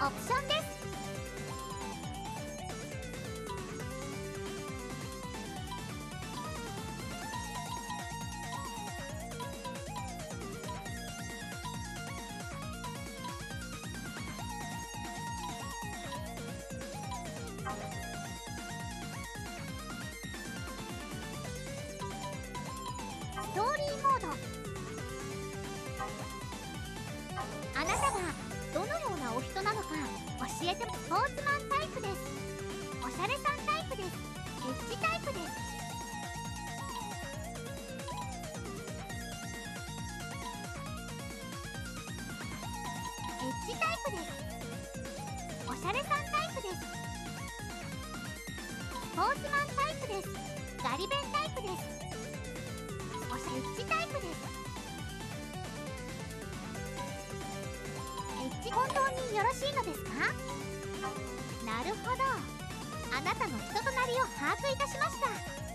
オプションです。ストーリーモード。あなたがどのようなお人なのか教えて。スポーツマンタイプです。おしゃれさんタイプです。エッジタイプです。エッジタイプです。おしゃれさんタイプです。スポーツマンタイプです。ガリ弁タイプです。エッジタイプです。エッジ、本当によろしいのですか？なるほど、あなたの人となりを把握いたしました。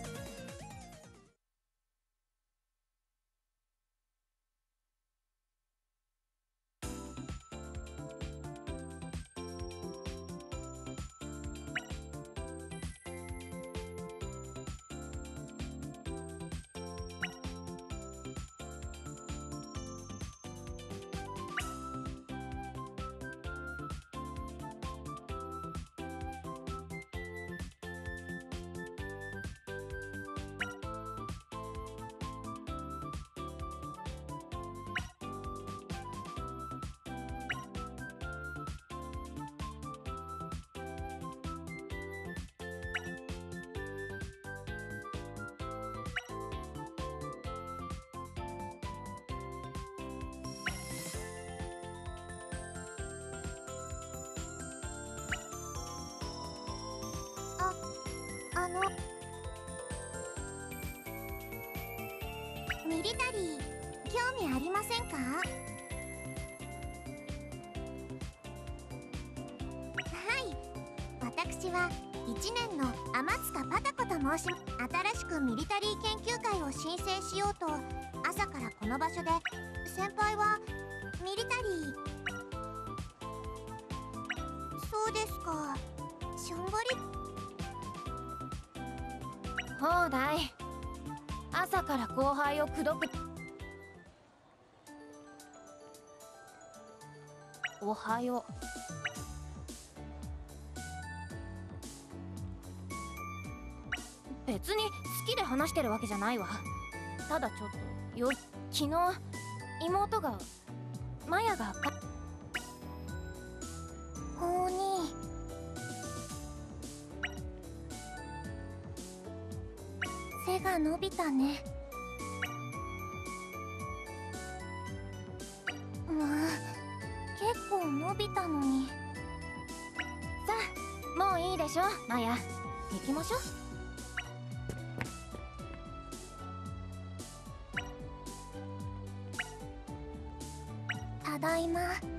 ミリタリー、興味ありませんか？はい、私は1年の天塚パタコと申します。新しくミリタリー研究会を申請しようと朝からこの場所で。先輩はミリタリー。そうですか、しょんぼり。 ほうだい、朝から後輩を口説く。おはよう。別に好きで話してるわけじゃないわ。ただちょっと昨日妹がマヤがほうに背が伸びたね。まあ結構伸びたのに。 さあもういいでしょマヤ、行きましょう。 ただいま。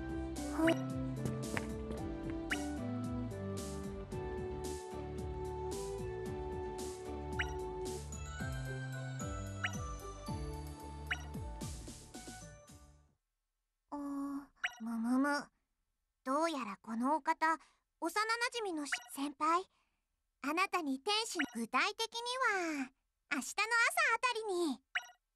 むむむ。どうやらこのお方、幼なじみの先輩。あなたに天使の具体的には明日の朝あたりに。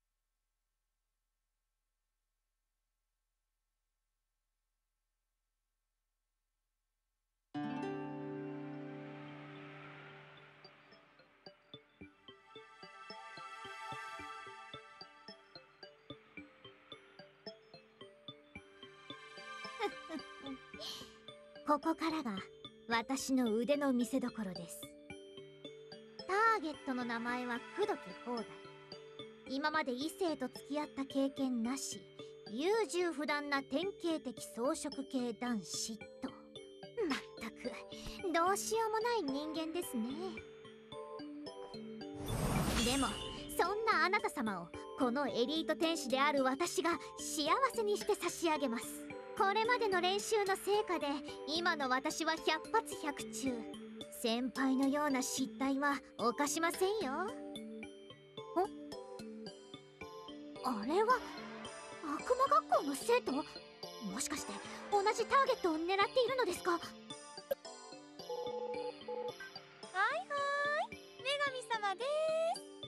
ここからが私の腕の見せ所です。ターゲットの名前は口説き放題。今まで異性と付き合った経験なし、優柔不断な典型的草食系男子と。まったくどうしようもない人間ですね。でもそんなあなた様をこのエリート天使である私が幸せにして差し上げます。これまでの練習の成果で今の私は百発百中。先輩のような失態は犯しませんよ。あれは悪魔学校の生徒？ もしかして同じターゲットを狙っているのですか？ はいはい、女神様です。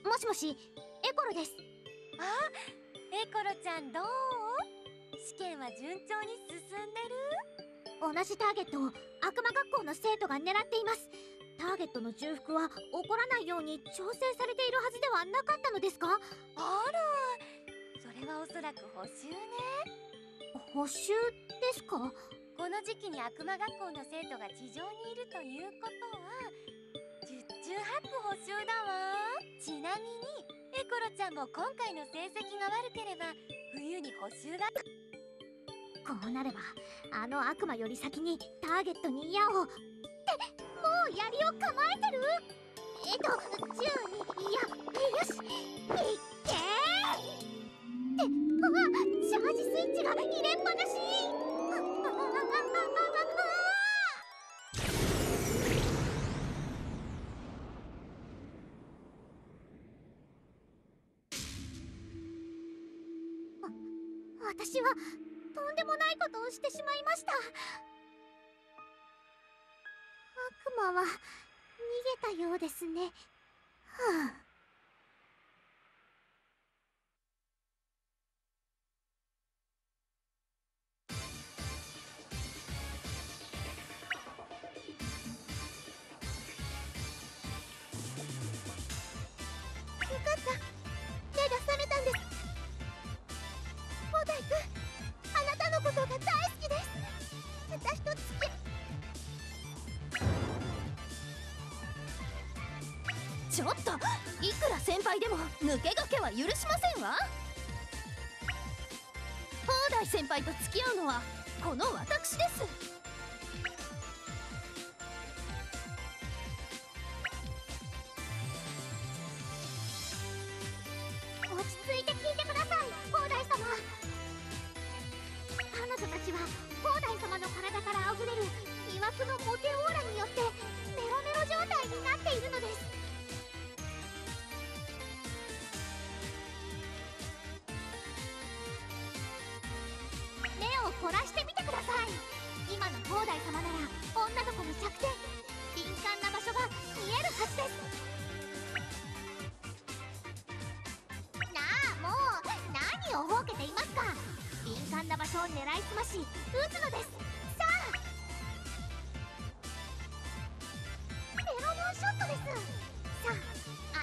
もしもし、エコロです。 あ、エコロちゃんどう？試験は順調に進んでる？ 同じターゲットを悪魔学校の生徒が狙っています。ターゲットの重複は起こらないように調整されているはずではなかったのですか？ あら、それはおそらく補習ね。 補習ですか？ この時期に悪魔学校の生徒が地上にいるということは十中八九補習だわ。ちなみにエコロちゃんも今回の成績が悪ければ冬に補習が。 こうなればあの悪魔より先にターゲットに矢をって、もう槍を構えてる。12、いや、よし、いっけーって、チャージスイッチが入れっぱなし。私はとんでもないことをしてしまいました。悪魔は逃げたようですね。はあ。よかった、目が覚めたんです。ポータイ君、あなたのことが大好きです。私と付きちょっと、いくら先輩でも抜け駆けは許しませんわ。砲台先輩と付き合うのはこの私です。 落ち着いて聞いてください、砲台様。彼女たちは砲台様の体からあふれる魅惑のモテオーラによってメロメロ状態になっているのです。目を凝らしてみてください。今の砲台様なら女の子の弱点、敏感な場所が見えるはずです。なあ、もう何をほうけていますか。敏感な場所を狙いすまし撃つのです。さあ、フェロモンショットです。さあ、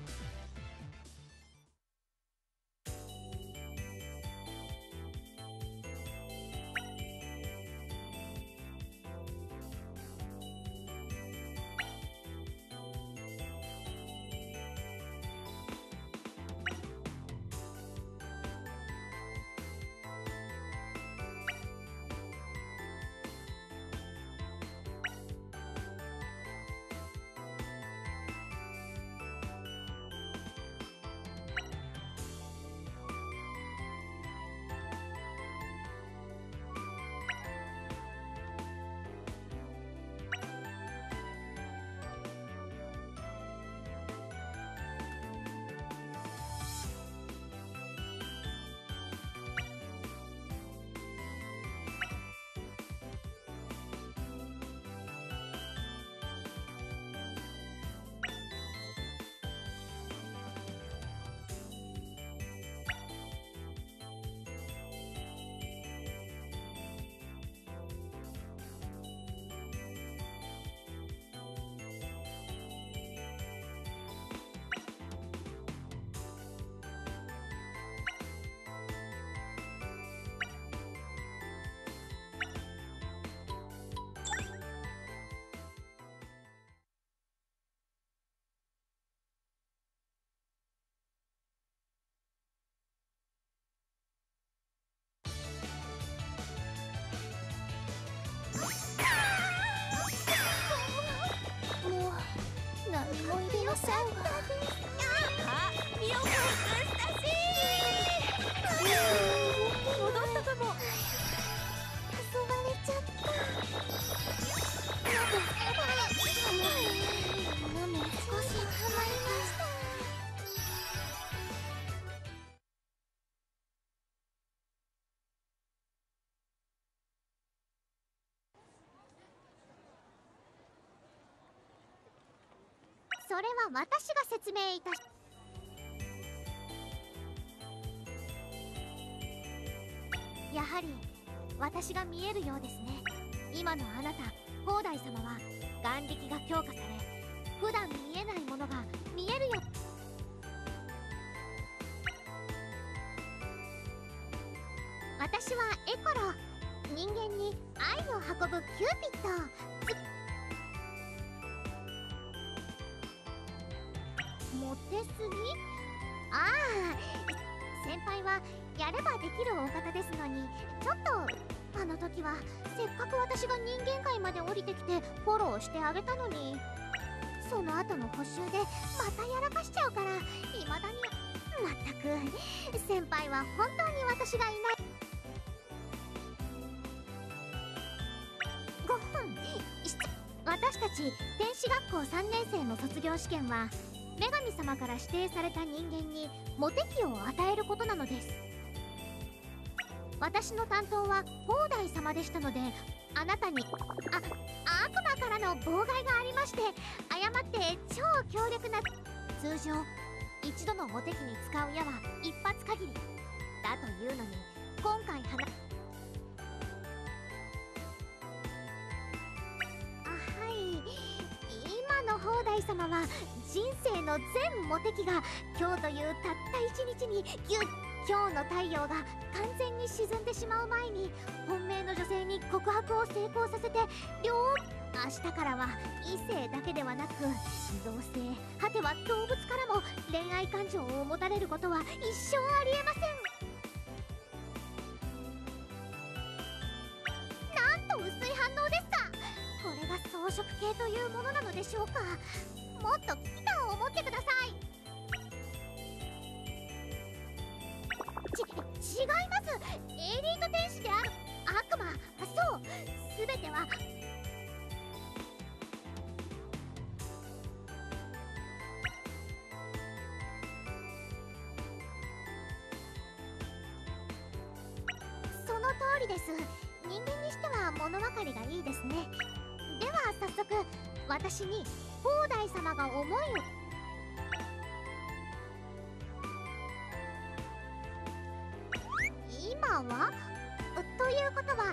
もう何もいりませんわ。あ、ミオくん、スタシー戻ったかも。 遊ばれちゃった。ママ、少しハマりました。 それは私が説明いたし。やはり私が見えるようですね。今のあなた砲台様は眼力が強化され、普段見えないものが見えるよ。私はエコロ、人間に愛を運ぶキューピッド。モテすぎ？ああ、先輩はやればできるお方ですのに、ちょっとあの時はせっかく私が人間界まで降りてきてフォローしてあげたのに、その後の補習でまたやらかしちゃうから、未だに。まったく先輩は本当に私がいない。5分。私たち天使学校3年生の卒業試験は女神様から指定された人間にモテ期を与えることなのです。私の担当は砲台様でしたので、あなたに悪魔からの妨害がありまして、誤って超強力な、通常一度のモテ期に使う矢は一発限りだというのに、今回はい今の砲台様は人生の全モテ期が今日というたった一日に今日の太陽が完全に沈んでしまう前に本命の女性に告白を成功させて、明日からは異性だけではなく同性、果ては動物からも恋愛感情を持たれることは一生ありえません。なんと薄い反応ですか。これが草食系というものなのでしょうか。もっと危機感を持ってください。違います。エリート天使である悪魔、そう、すべてはその通りです。人間にしては物分かりがいいですね。では早速、私に砲台様が思いを。今はということは、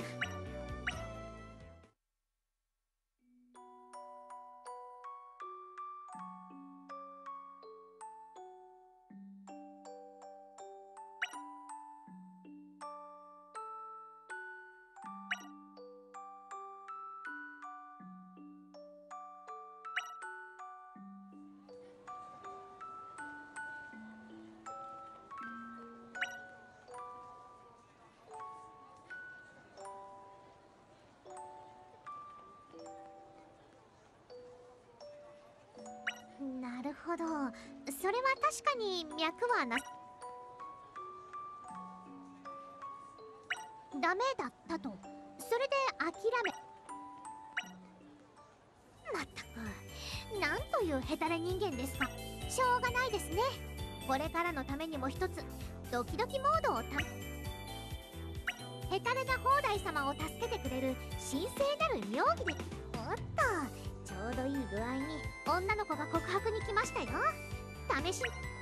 なるほど、それは確かに脈はな。ダメだったと、それで諦め。まったく、なんというヘタレ人間ですか。しょうがないですね。これからのためにも一つドキドキモードをヘタレな砲台様を助けてくれる神聖なる妙義で。おっと、ちょうどいい具合に女の子が告白に来ましたよ。試し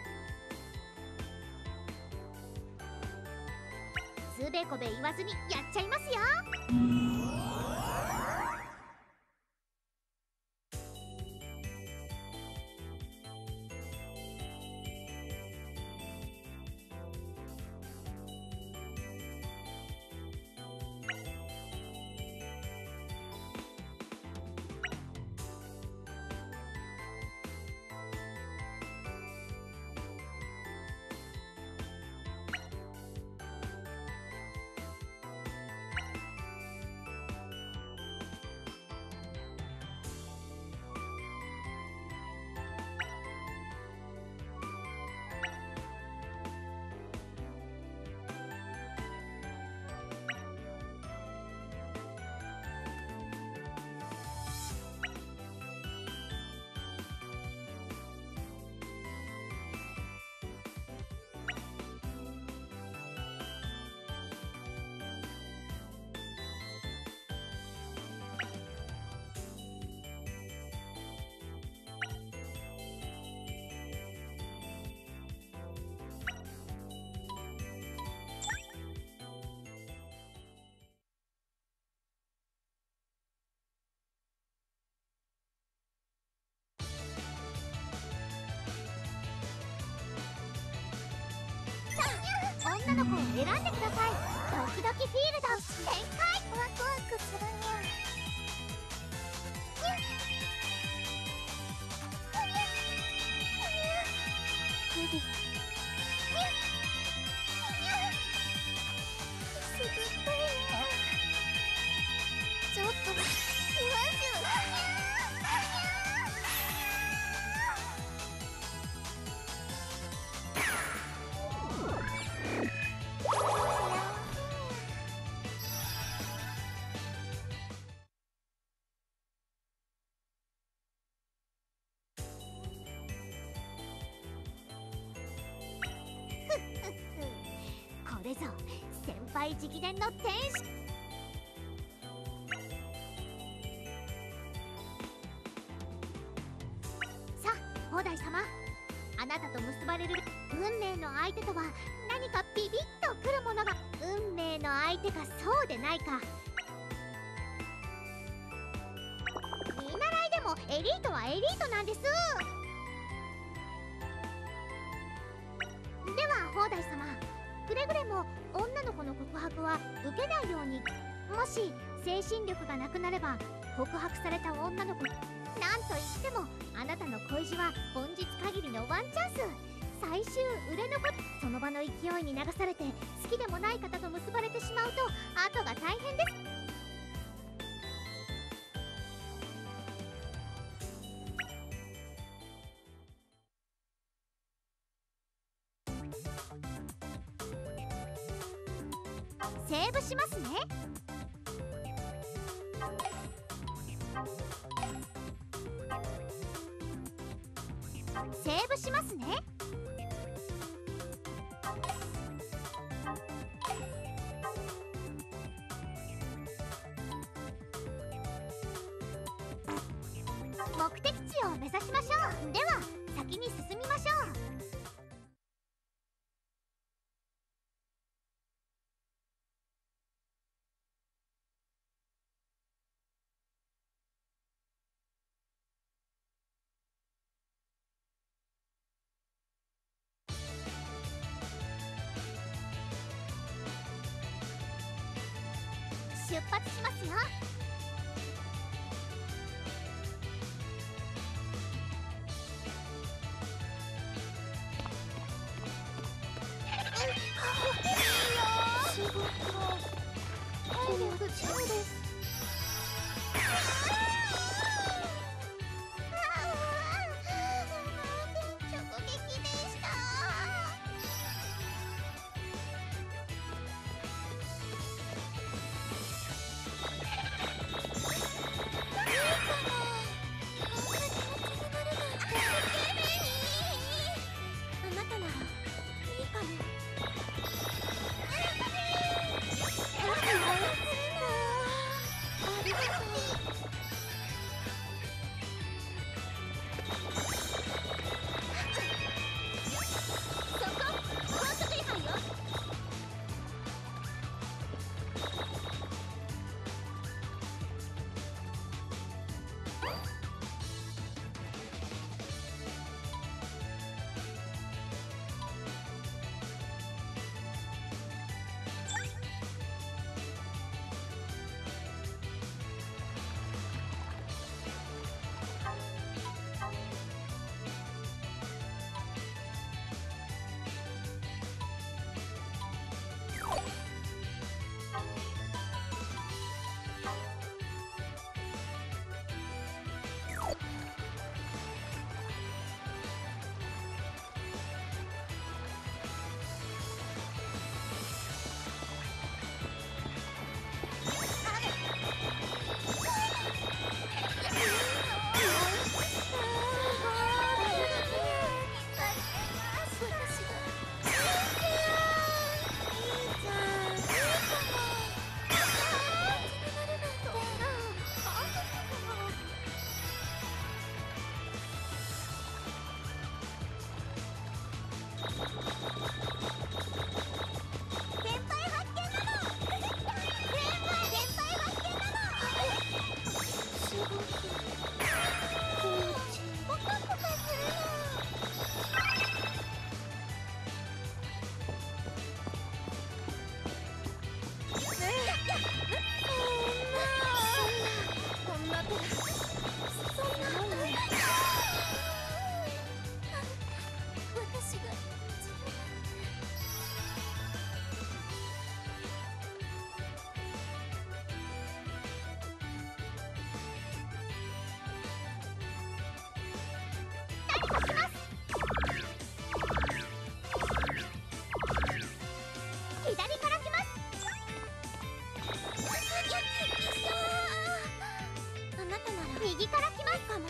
つべこべ言わずにやっちゃいますよ。 選んでください。ドキドキフィールド展開。 ワクワクするにゃ。グリ。すぐったいな。ちょっとじわじわ。 これぞ先輩直伝の天使。さあ砲台様、あなたと結ばれる運命の相手とは何かビビッとくるものが。運命の相手かそうでないか、見習いでもエリートはエリートなんです。では砲台様、くれぐれも女の子の告白は受けないように。もし精神力がなくなれば告白された女の子、なんといってもあなたの恋路は本日限りのワンチャンス。最終売れ残り、その場の勢いに流されて好きでもない方と結ばれてしまうと後が大変です。セーブしますね。セーブしますね。目的地を目指しましょう。では先に進みましょう。出発しますよ。 すごく体力強いです。直撃でした。 右から来ますかも。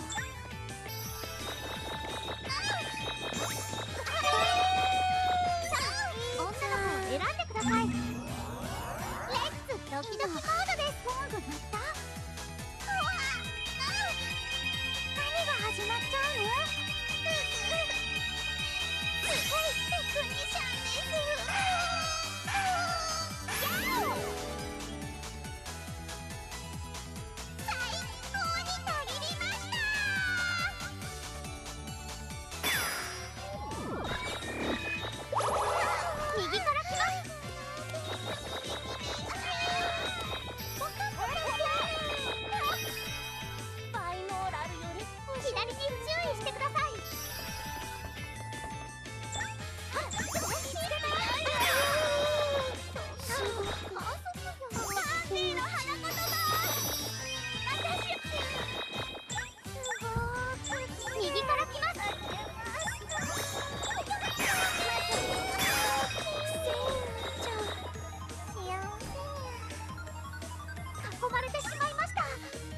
さあ、女の子を選んでください。レッツドキドキモードです。ゴング鳴った。何が始まっちゃうの？すごいテクニシャンです。最高にたぎりました。右から来ます。 バイノーラルより左に注意してください。右から来ます。囲まれてしまいました。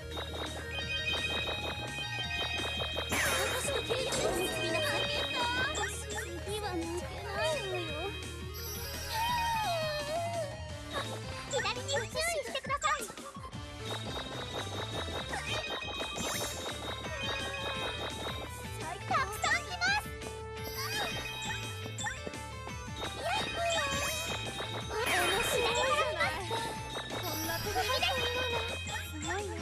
私のケーキを見なかった。次は抜けないのよ。 左に注意してください。たくさん来ます。 こんな手が入ったの。すごいね。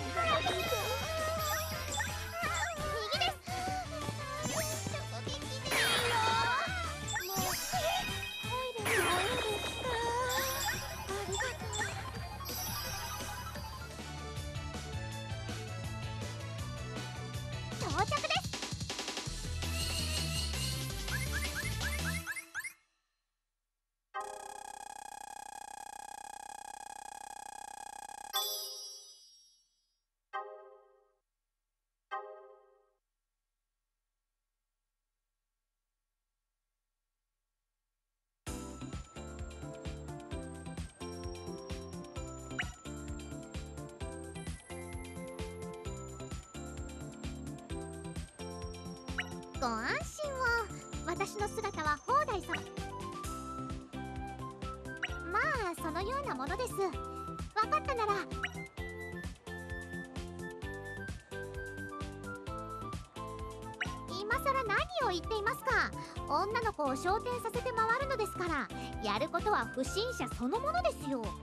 右です。直撃でいいよ。もうトイレに入るんですか。ありがとう。到着です。ご安心を。私の姿は砲台様。まあそのようなものです。分かったなら。今さら何を言っていますか。女の子を昇天させて回るのですから、やることは不審者そのものですよ。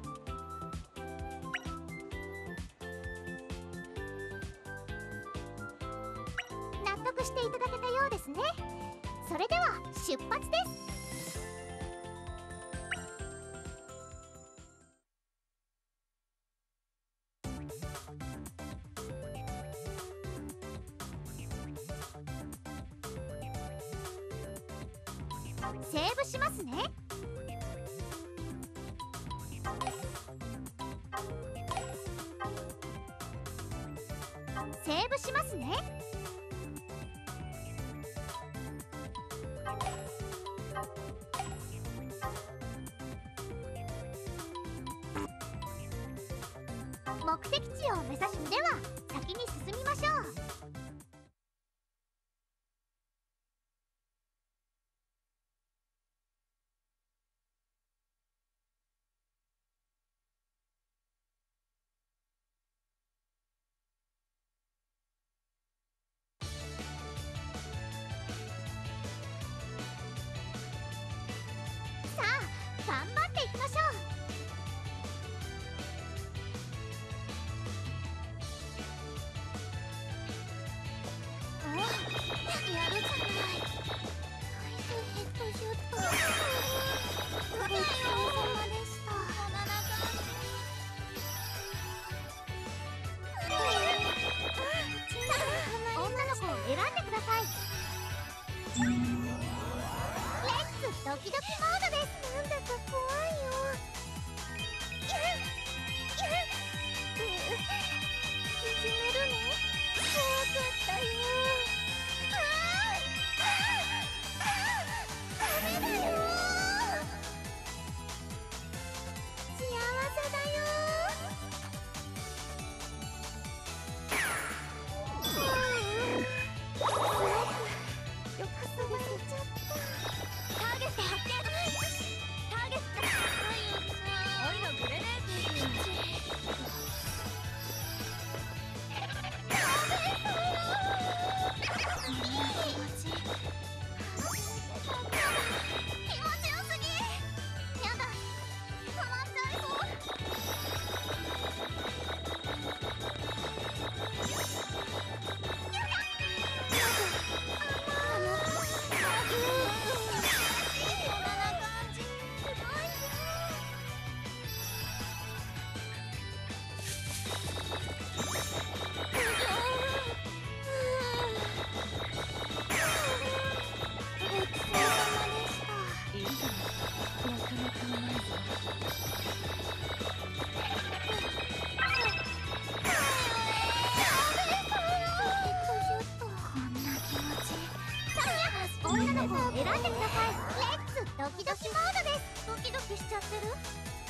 納得していただけたようですね。それでは出発です。セーブしますね。セーブしますね。目的地を目指し、では先に進みましょう。さあ頑張っていきましょう。やるじゃない。ヘッドシュット。ごちそうさまでした。女の子を選んでください。レッツドキドキモードです。なんだか怖いよ。いじめるの？怖かったよ。ダメだよ。幸せだよ。 方を選んでください。レッツドキドキモードです。 ドキドキしちゃってる。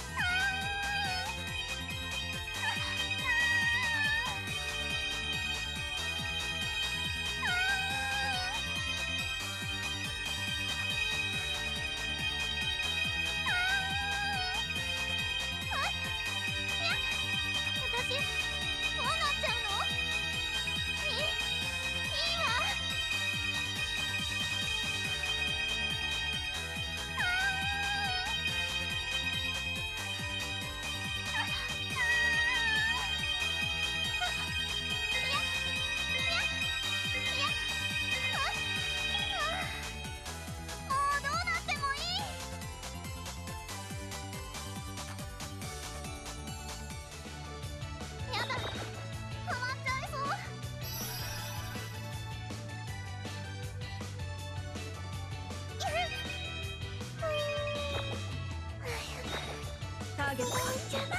私どうなっちゃうの？いいわ。もうどうなってもいい。やだ、ハマっちゃいそう。 ターゲットじゃない。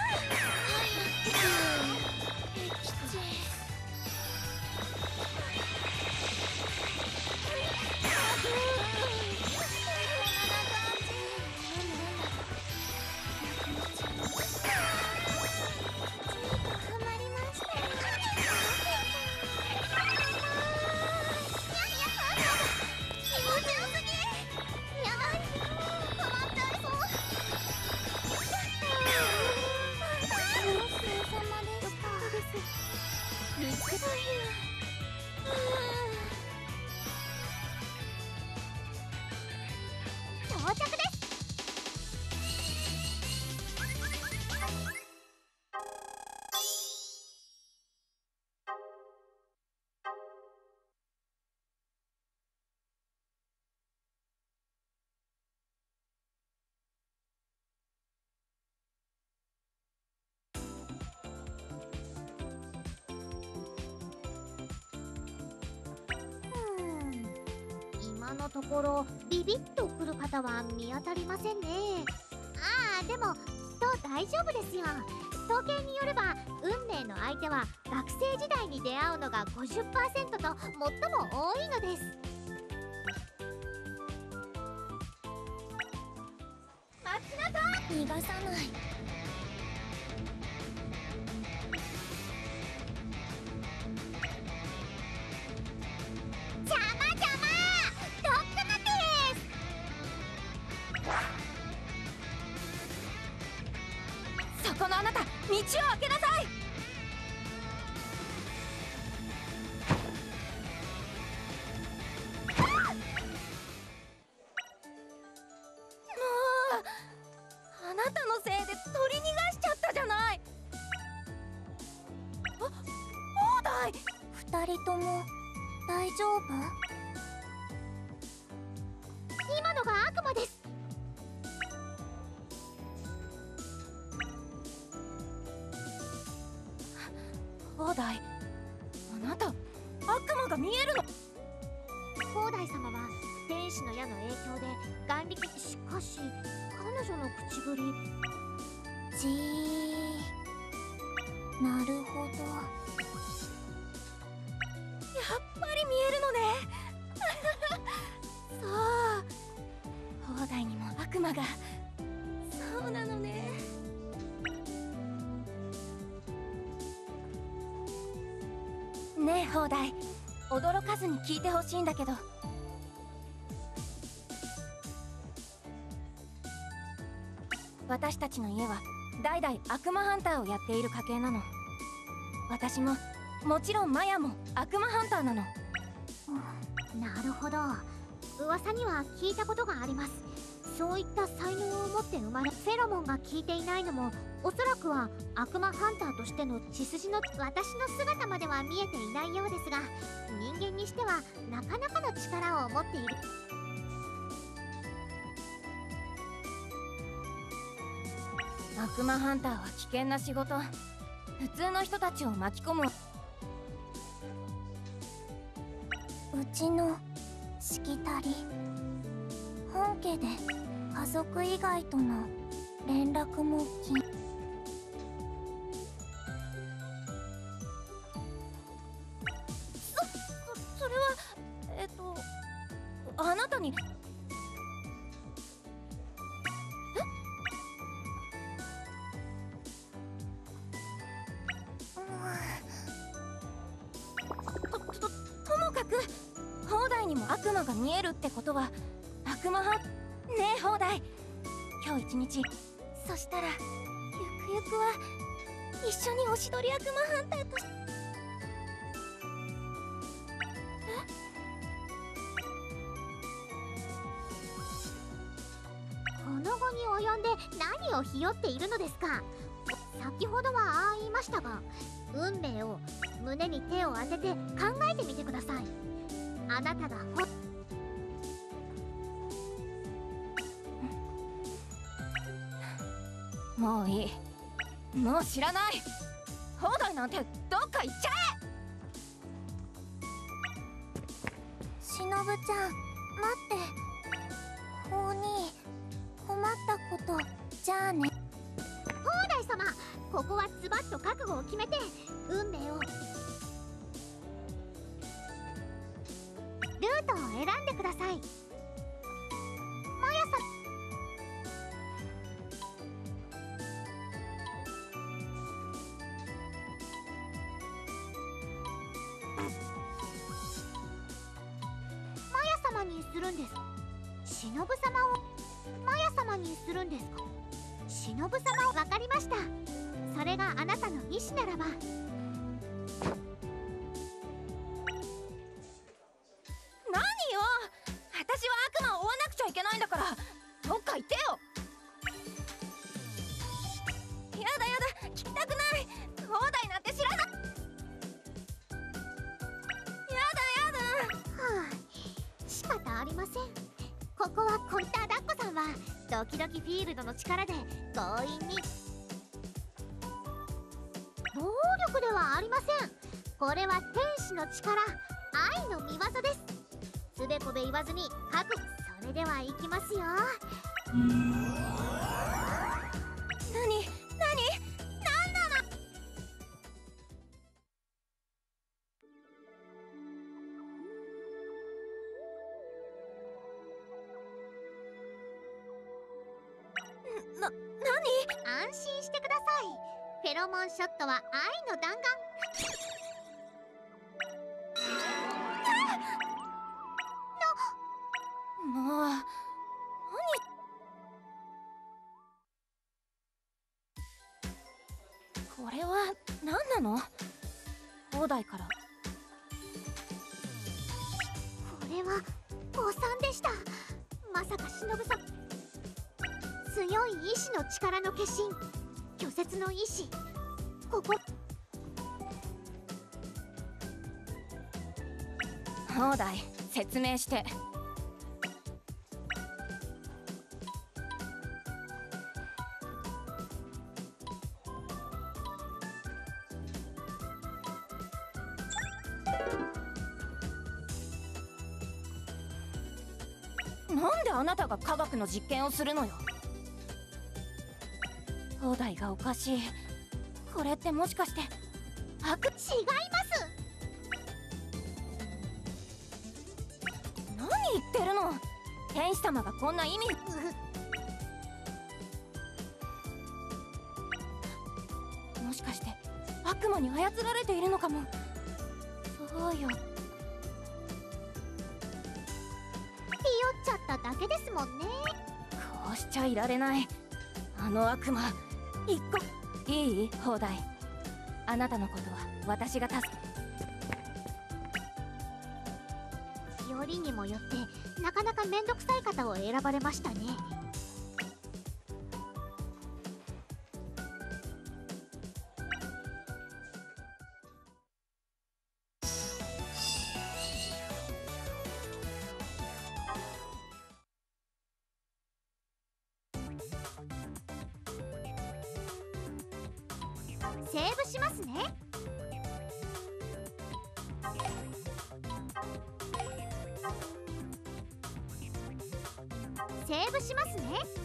到着です。 今のところビビッとくる方は見当たりませんね。ああ、でもきっと大丈夫ですよ。統計によれば運命の相手は学生時代に出会うのが 50% と最も多いのです。待ちなさい。 逃がさない。邪魔邪魔。どっかなです。 そこのあなた、道を開けなさい。あなたのせいで取り逃がしちゃったじゃない。あ、放題。 二人とも大丈夫？ 今のが悪魔です。 放題。あなた、悪魔が見えるの。 広大様は天使の矢の影響で眼力。しかし彼女の口ぶり。 じー。なるほど。 やっぱり見えるのね。そう。放題にも悪魔が。そうなのね。ねえ放題、驚かずに聞いてほしいんだけど、私たちの家は代々悪魔ハンターをやっている家系なの。私ももちろんマヤも悪魔ハンターなの。 なるほど。噂には聞いたことがあります。そういった才能を持って生まれ、フェロモンが効いていないのもおそらくは悪魔ハンターとしての血筋の。私の姿までは見えていないようですが、人間にしてはなかなかの力を持っている。 悪魔ハンターは危険な仕事。普通の人たちを巻き込む。 うちのしきたり、本家で家族以外との連絡もそれはあなたたに。ともかく砲台にも悪魔が見えるってことは悪魔派ねえ砲台、今日一日、そしたらゆくゆくは一緒におしどり悪魔ハンターとして。 この後に及んで何をひよっているのですか。先ほどはああ言いましたが、運命を胸に手を当てて考えてみてください。あなたがもういい、もう知らない。砲台なんてどっか行っちゃえ。 しのぶちゃん、待って。法に困ったことじゃあね。 砲台様、ここはズバッと覚悟を決めて運命を、ルートを選んでください。マヤさん、マヤ様にするんです。しのぶ様をマヤ様にするんですか。しのぶ様を分かりました。それがあなたの意志ならば。 何よ、私は悪魔を追わなくちゃいけないんだからどっか行ってよ。やだやだ、聞きたくない。砲台なんて知らない。やだやだ。 はあ、仕方ありません。ここはコンターダッコさんはドキドキフィールドの力で強引に。暴力ではありません。これは天使の力、愛の見業です。つべこべ言わずに覚悟。それではいきますよ。 何なの。何。 安心してください。フェロモンショットは愛の弾丸。 もうこれは何なの。砲台から。 これは誤算でした。まさかしのぶさん、強い意志の力の化身、拒絶の意志。ここ砲台、説明して。なんであなたが科学の実験をするのよ。砲台がおかしい。これってもしかして悪。 違います。 何言ってるの。天使様がこんな意味。もしかして悪魔に操られているのかも。そうよ。 っちゃっただけですもんね。 こうしちゃいられない。あの悪魔一個。いい砲台、あなたのことは私が助け。 よりにもよってなかなかめんどくさい方を選ばれましたね。セーブしますね。セーブしますね。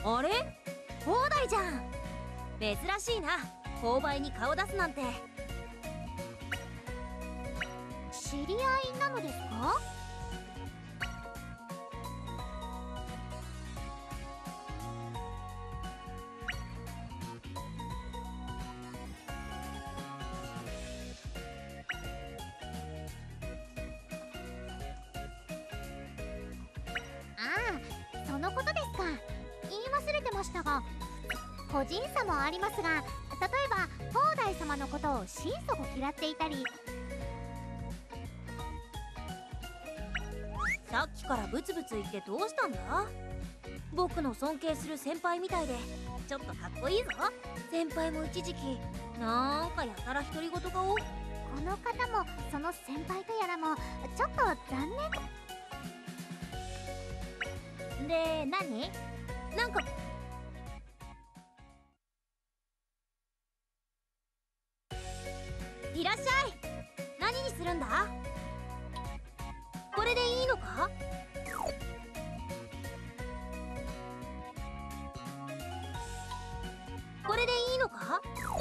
あれ、放題じゃん。珍しいな、購買に顔出すなんて。 知り合いなのですか？そのことですか。言い忘れてましたが、個人差もありますが、例えば砲台様のことを心底嫌っていたり。 さっきからブツブツ言ってどうしたんだ？僕の尊敬する先輩みたいでちょっとかっこいいぞ。先輩も一時期なんかやたら独り言が多い。 この方もその先輩とやらもちょっと残念で。何？ なんかいらっしゃい。何にするんだ？これでいいのか？これでいいのか？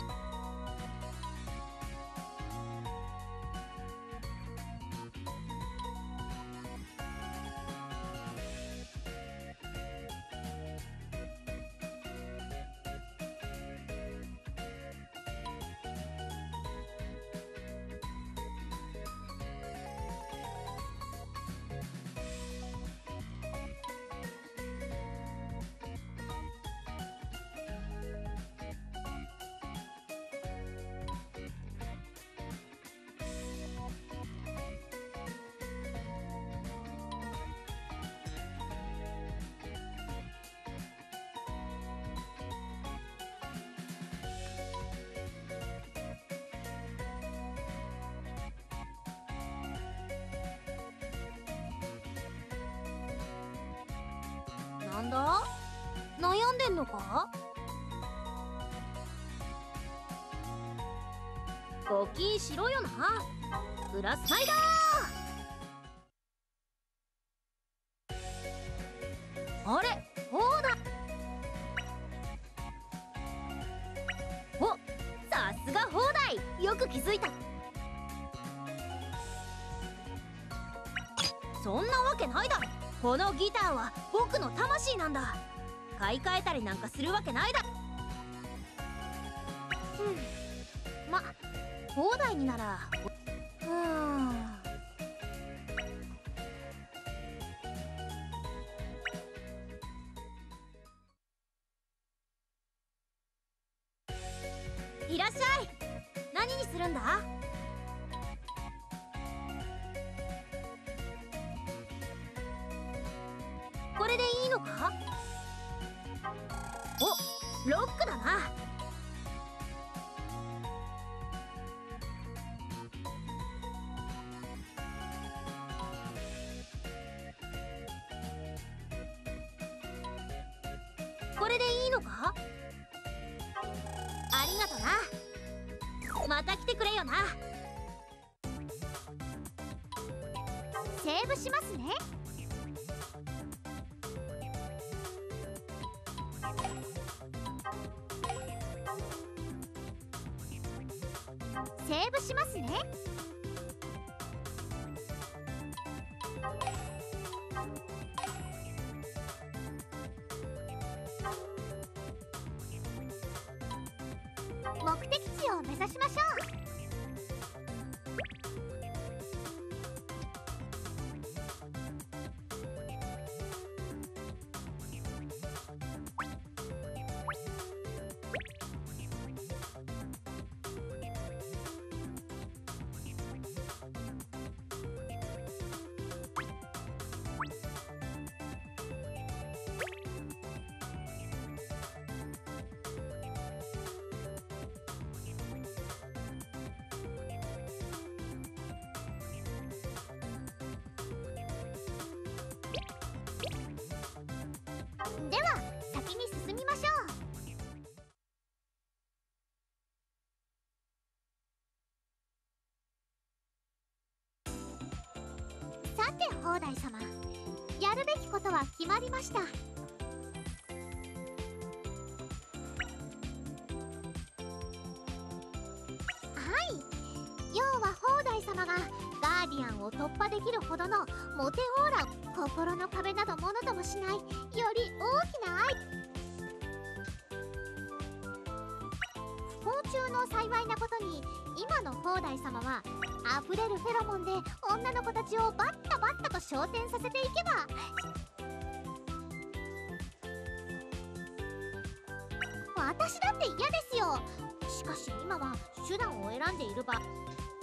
なんだ？悩んでんのか？募金しろよな。プラスサイダー。あれ、そうだ。お、さすが砲台、よく気づいた。そんなわけないだろ。このギターは僕の魂なんだ。買い替えたりなんかするわけないだ。 ま、砲台になら。 いらっしゃい。何にするんだ？これでいいのか？お、ロックだな。これでいいのか？ありがとな。また来てくれよな。 セーブしますね。セーブしますね。目的地を目指しましょう。では先に進みましょう。さて砲台様、やるべきことは決まりました。 を突破できるほどのモテオーラ、心の壁などものともしないより大きな愛。不幸中の幸いなことに、今の砲台様はあふれるフェロモンで女の子たちをバッタバッタと昇天させていけば、私だって嫌ですよ。しかし今は手段を選んでいる場合。はい、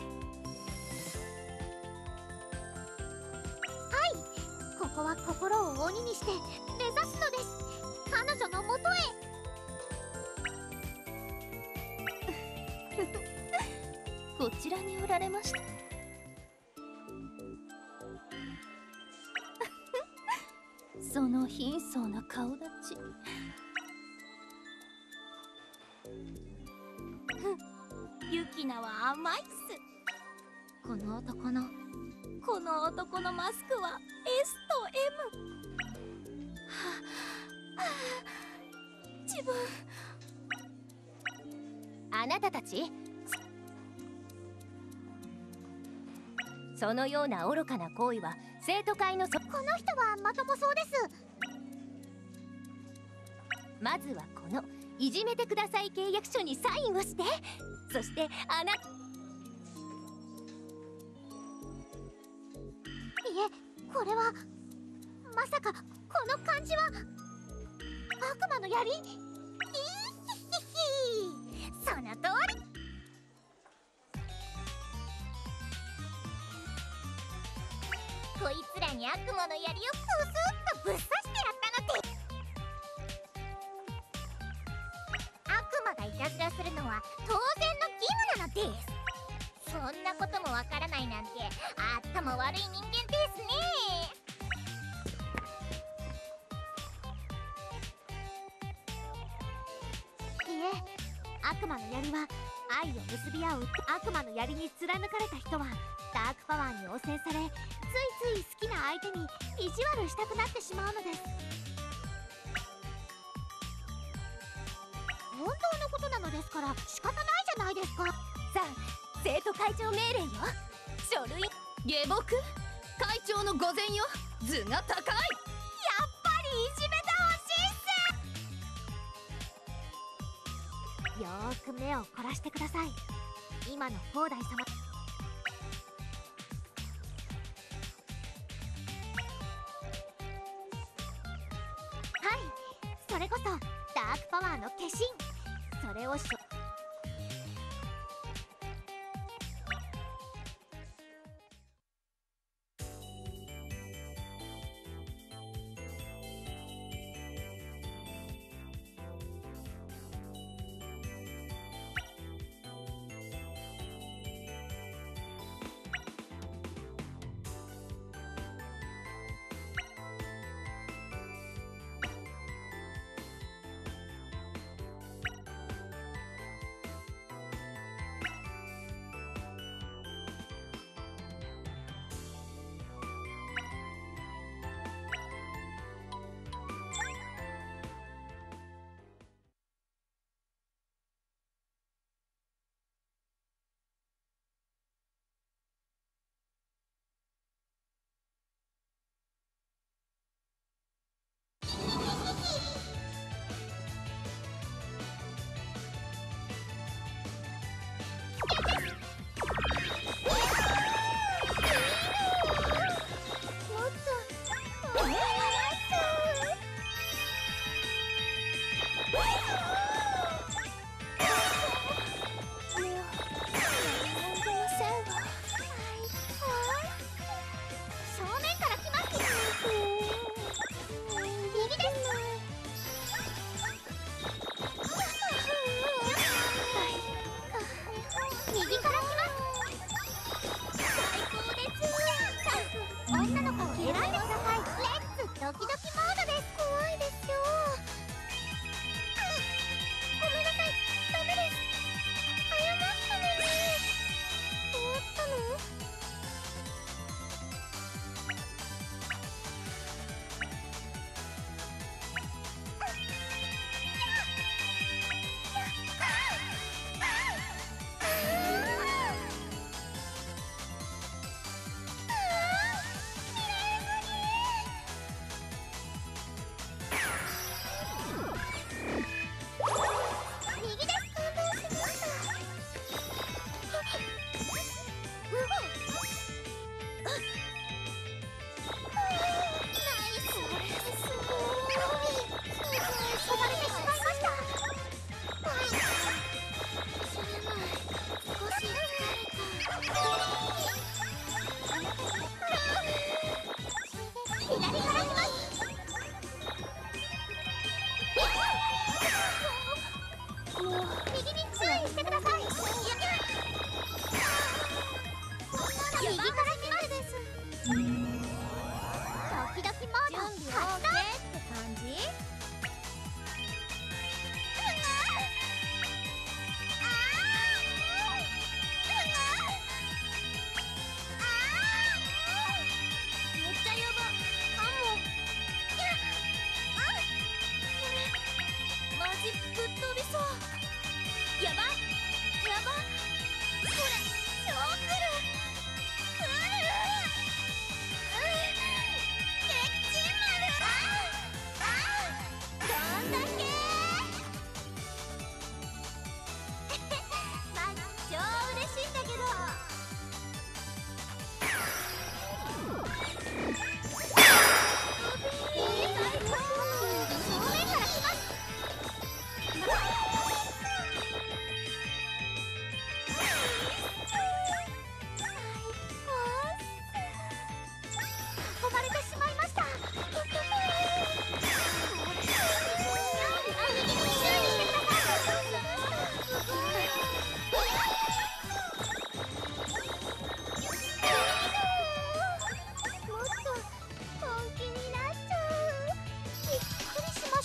ここは心を鬼にして目指すのです。彼女のもとへ。 こちらにおられました。その貧相な顔立ち。ユキナは甘いっす。この男のマスクは S と M。自分。あなたたち、そのような愚かな行為は生徒会のこの人はまともそうです。 まずはこのいじめてください契約書にサインをして、そしてあな。いえ、これはまさかこの感じは悪魔の槍？ その通り。こいつらに悪魔の槍をプスッとぶっ刺してやったので。悪魔がいたずらするのは当然の義務なのです。そんなこともわからないなんて頭悪い人間ですね。 いえ、悪魔の槍は愛を結び合う。悪魔の槍に貫かれた人はダークパワーに汚染され、ついつい好きな相手に意地悪したくなってしまうのです。本当のことなのですから仕方ないじゃないですか。 さあ、生徒会長命令よ。書類。下僕会長の御前よ。図が高い。やっぱりいじめてほしいっす。 よーく目を凝らしてください。今の砲台様。はい、それこそダークパワーの化身。それをドキモード準備 OK って感じ？めっちゃやばかも。マジぶっ飛びそう。やばやば、これ超くる。どんだけまあ超嬉しいんだけど。運ばれてしまいました。もっと本気になっちゃう。びっくりしました。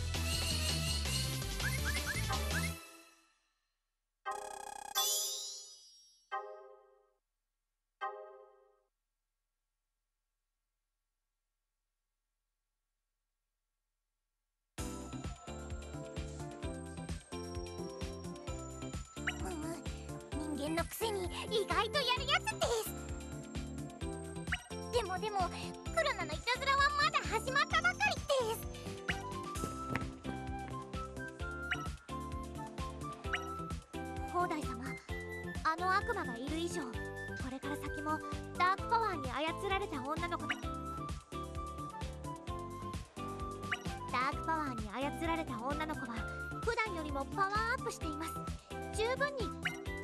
人間のくせに意外とやるやつです。でもクロナのいたずらはまだ始まったばかりです。砲台様、あの悪魔がいる以上、これから先もダークパワーに操られた女の子で、ダークパワーに操られた女の子は普段よりもパワーアップしています。十分に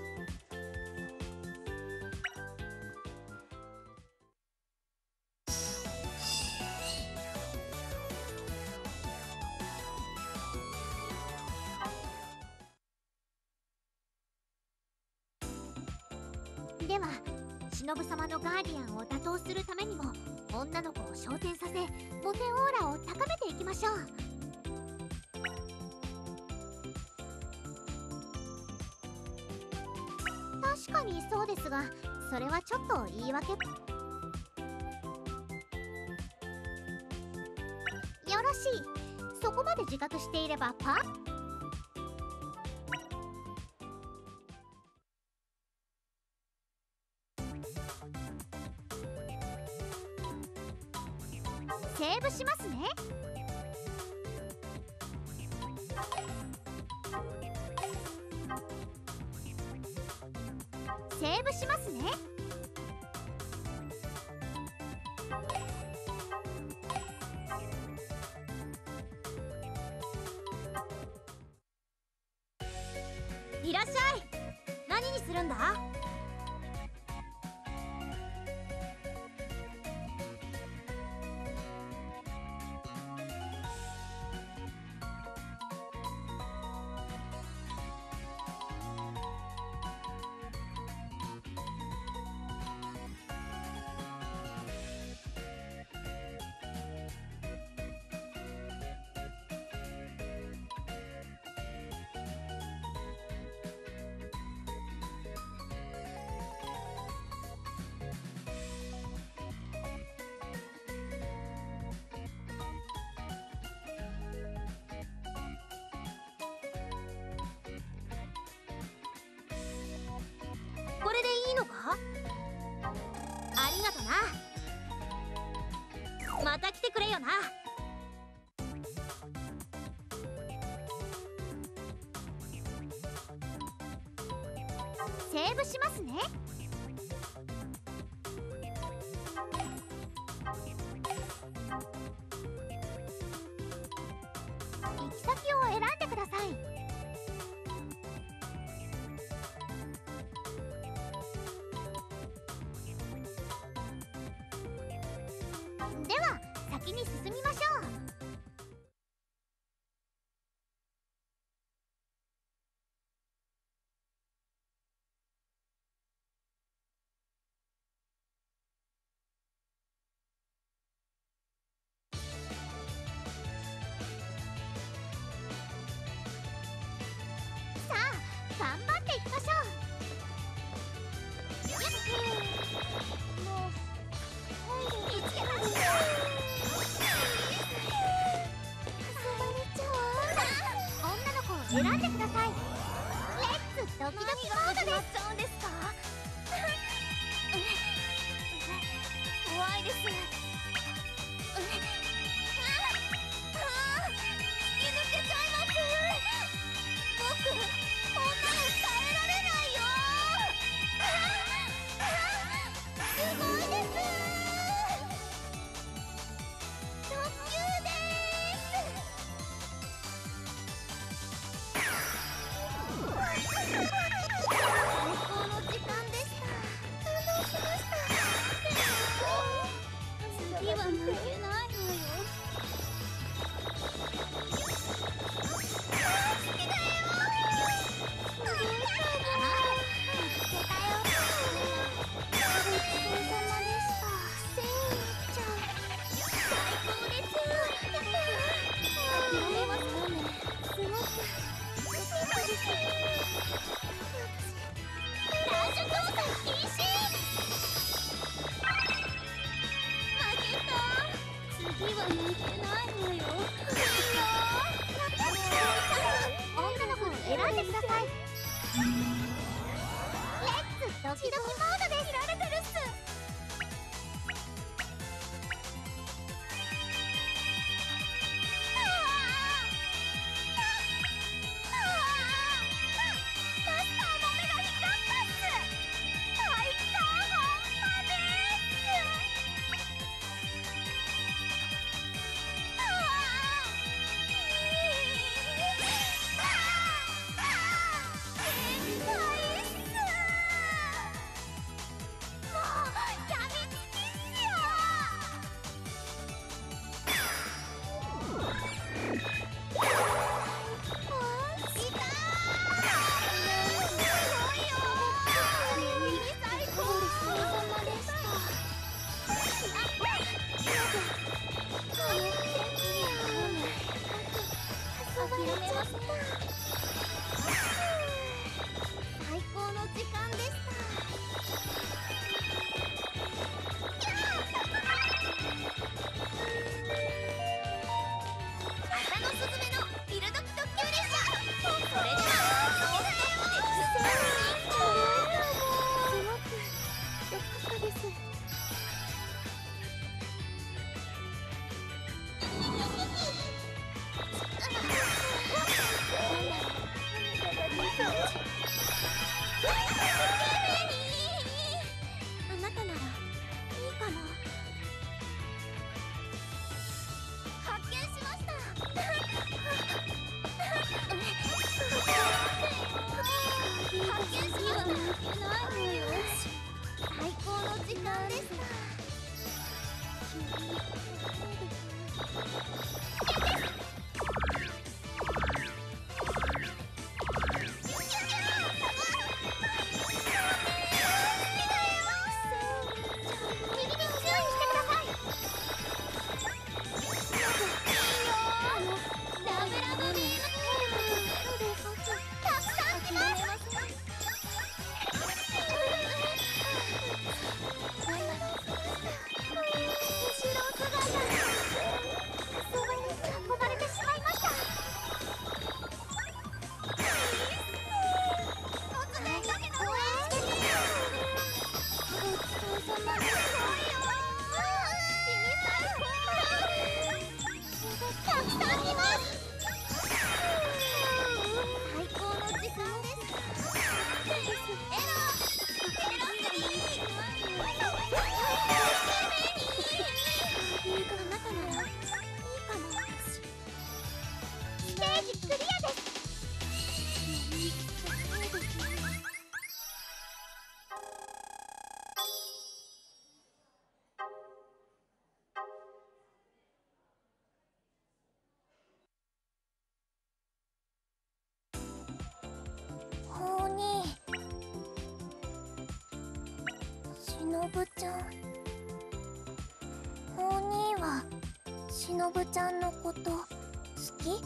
では、忍様のガーディアンを打倒するためにも女の子を昇天させ、モテオーラを高めていきましょう。確かにそうですが、それはちょっと言い訳。よろしい。そこまで自覚していればセーブしますね。セーブしますね。いらっしゃい。何にするんだ？これでいいのか？ありがとな。また来てくれよな。セーブしますね。行き先を選んでください。では先に進みましょう。 選んでください。レッツドキドキモードです。 始まっちゃうんですか？怖いです。突き抜けちゃいます。僕こんなの耐えられないよ。すごいです。特急です。最高の時間でした。感動しました。次は負けないのよ。好きだよ。すごいかも。見つけたよ。ごちそうさまでした。せいちゃん最高です。諦めますよね。すごく良かったです。乱射搭載禁止。負けた。次は負けないのよ。いいよ。 女の子を選んでください。レッツドキドキモードです。 切られてるっす。マスターの目が光ったっす。大感半端です。最高の時間でした。浅野すずめのビルドキ特急列車。それではノンストップで実践進行。 すごく良かったです。 あなたならいいかも。発見しました。発見しました。最高の時間でした。しのぶちゃん。お兄はしのぶちゃんのこと好き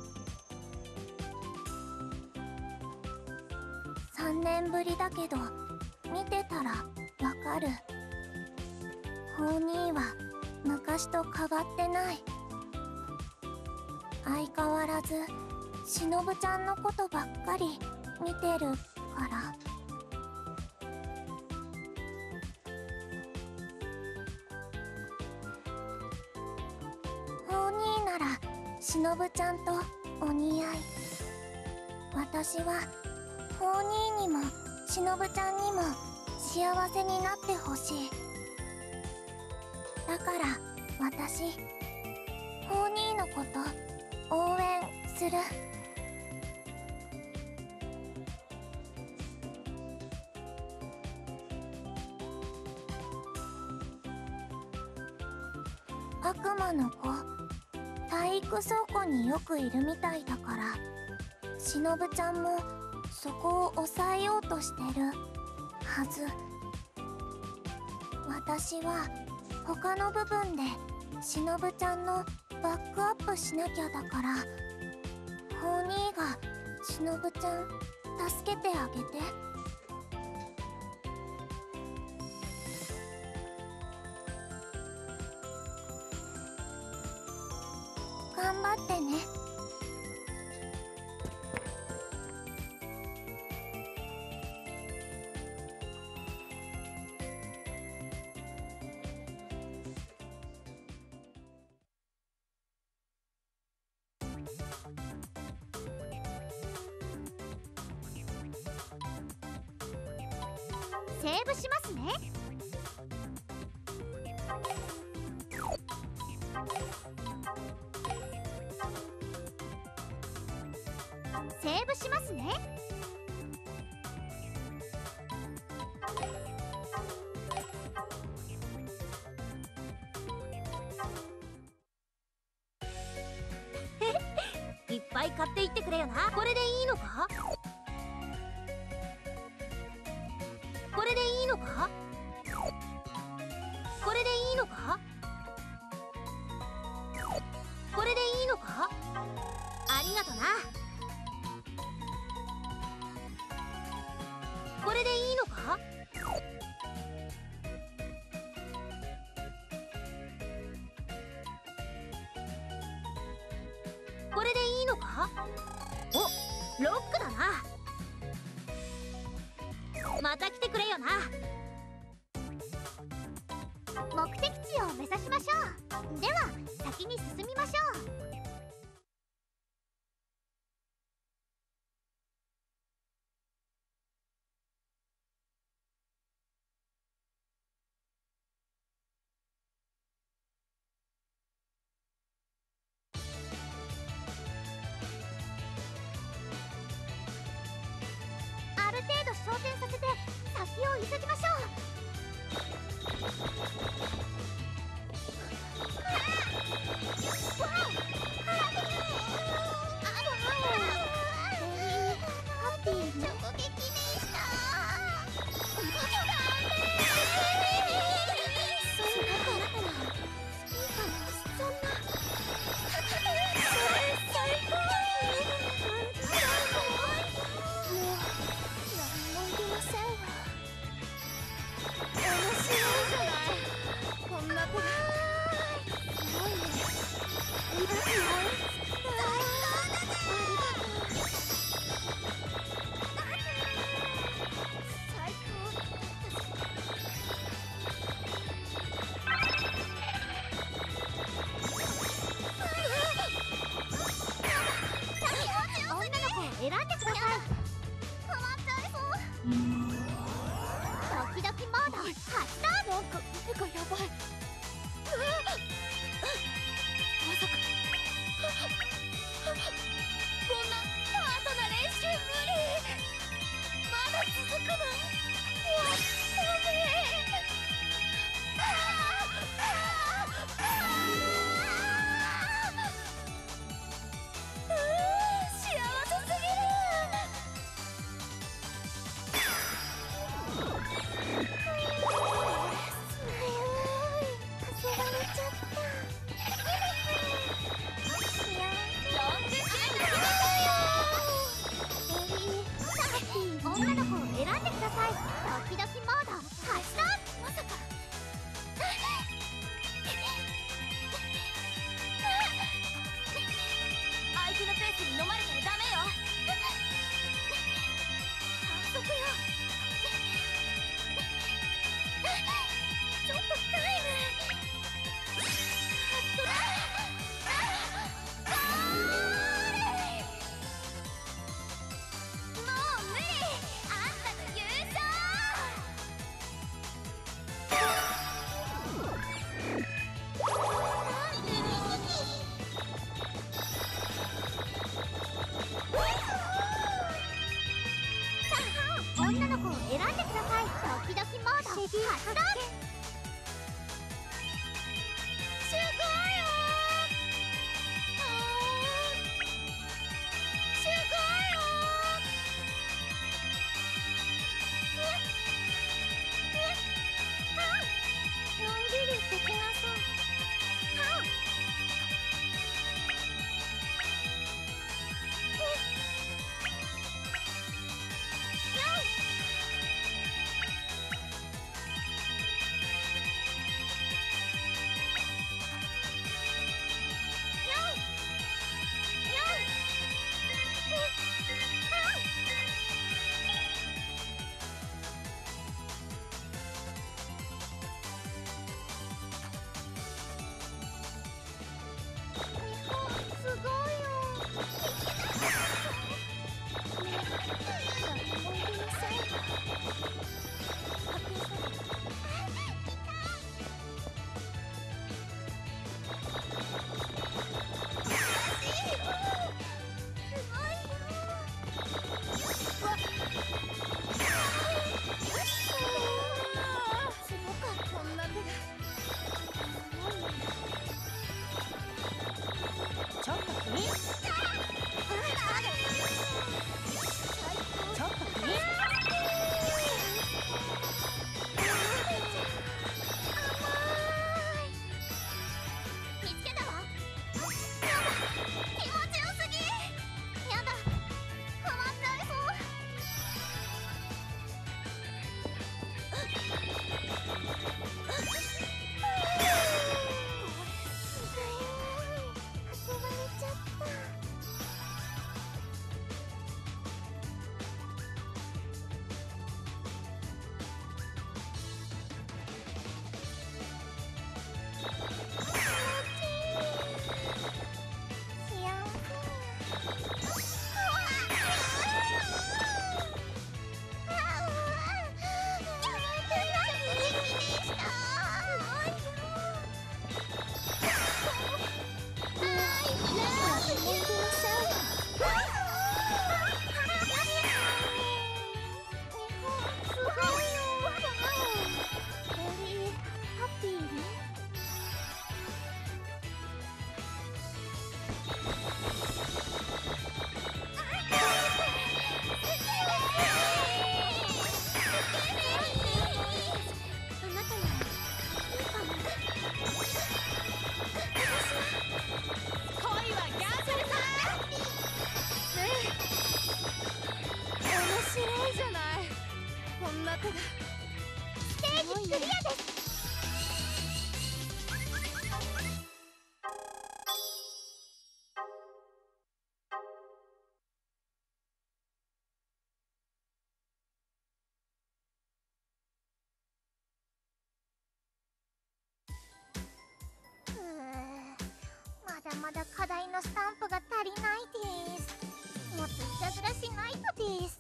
？3年ぶりだけど見てたらわかる。お兄は昔と変わってない。相変わらずしのぶちゃんのことばっかり見てるから。お兄ならしのぶちゃんとお似合い。私はお兄にもしのぶちゃんにも幸せになってほしい。だから私お兄のこと応援する。悪魔の子、体育倉庫によくいるみたいだから、しのぶちゃんもそこを抑えようとしてるはず。私は他の部分でしのぶちゃんのバックアップしなきゃだから、お兄がしのぶちゃん助けてあげて。頑張ってね。 セーブしますね。セーブしますね。いっぱい買っていってくれよな。これでいいのか？これでいいのか？これでいいのか？これでいいのか？ありがとな。これでいいのか？これでいいのか？お、ロックだな。また来てくれよな。目的地を目指しましょう。では先に進みましょう。ある程度昇天させて先を急ぎましょう。 だまだ課題のスタンプが足りないです。もっといたずらしないとです。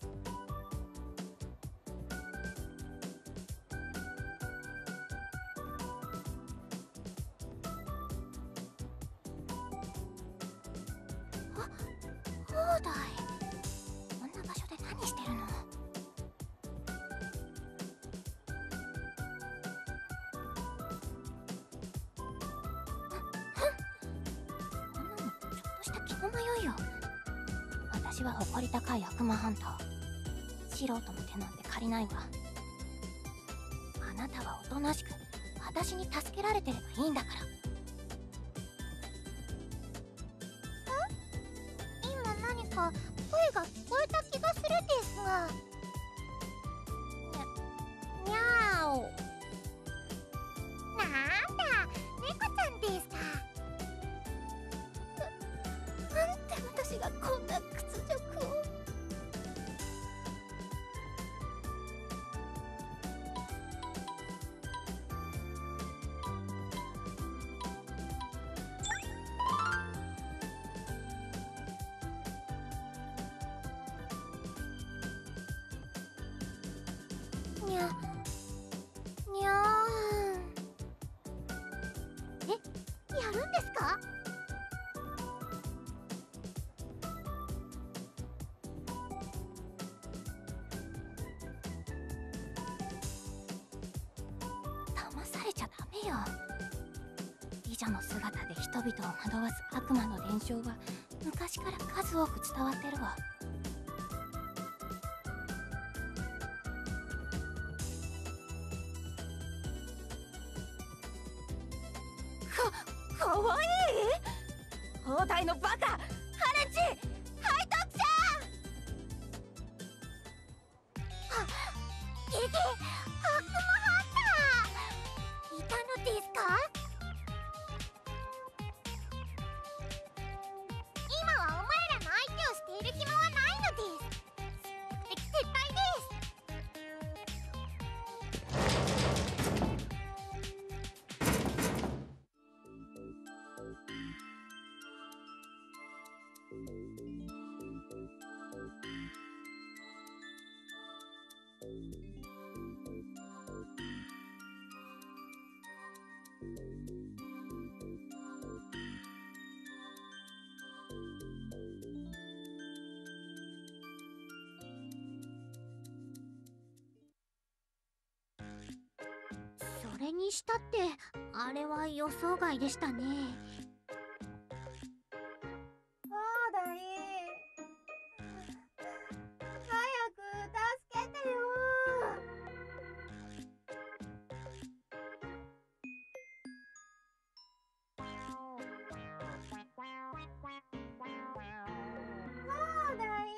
あ、放題。こんな場所で何してるの？こんなのちょっとした気の迷いよ。私は誇り高い悪魔ハンター。素人の手なんて借りないわ。あなたはおとなしく私に助けられてればいいんだから。今何か声が聞こえた気がするですが。にゃーお。なんだ、猫ちゃんですか。なんで私がこんな屈辱を。にゃ、にゃーん。やるんですか？騙されちゃダメよ。美女の姿で人々を惑わす悪魔の伝承は昔から数多く伝わってるわ。かわいい？放題のバカ！ハレンチ！背徳者！ギギ！悪魔ハンター！いたのですか？今はお前らの相手をしている暇はないのです。目的撤退です。それにしたってあれは予想外でしたね。 そうだい。早く助けてよ。そうだい。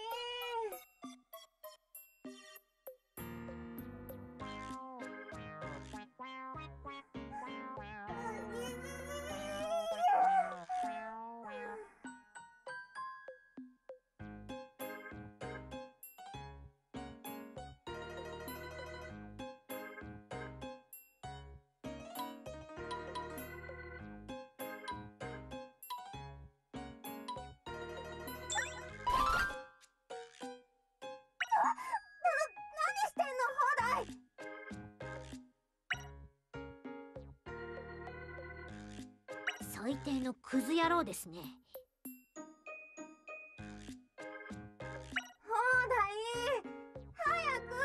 何してんの、放題。 最低のクズ野郎ですね。 放題、早く。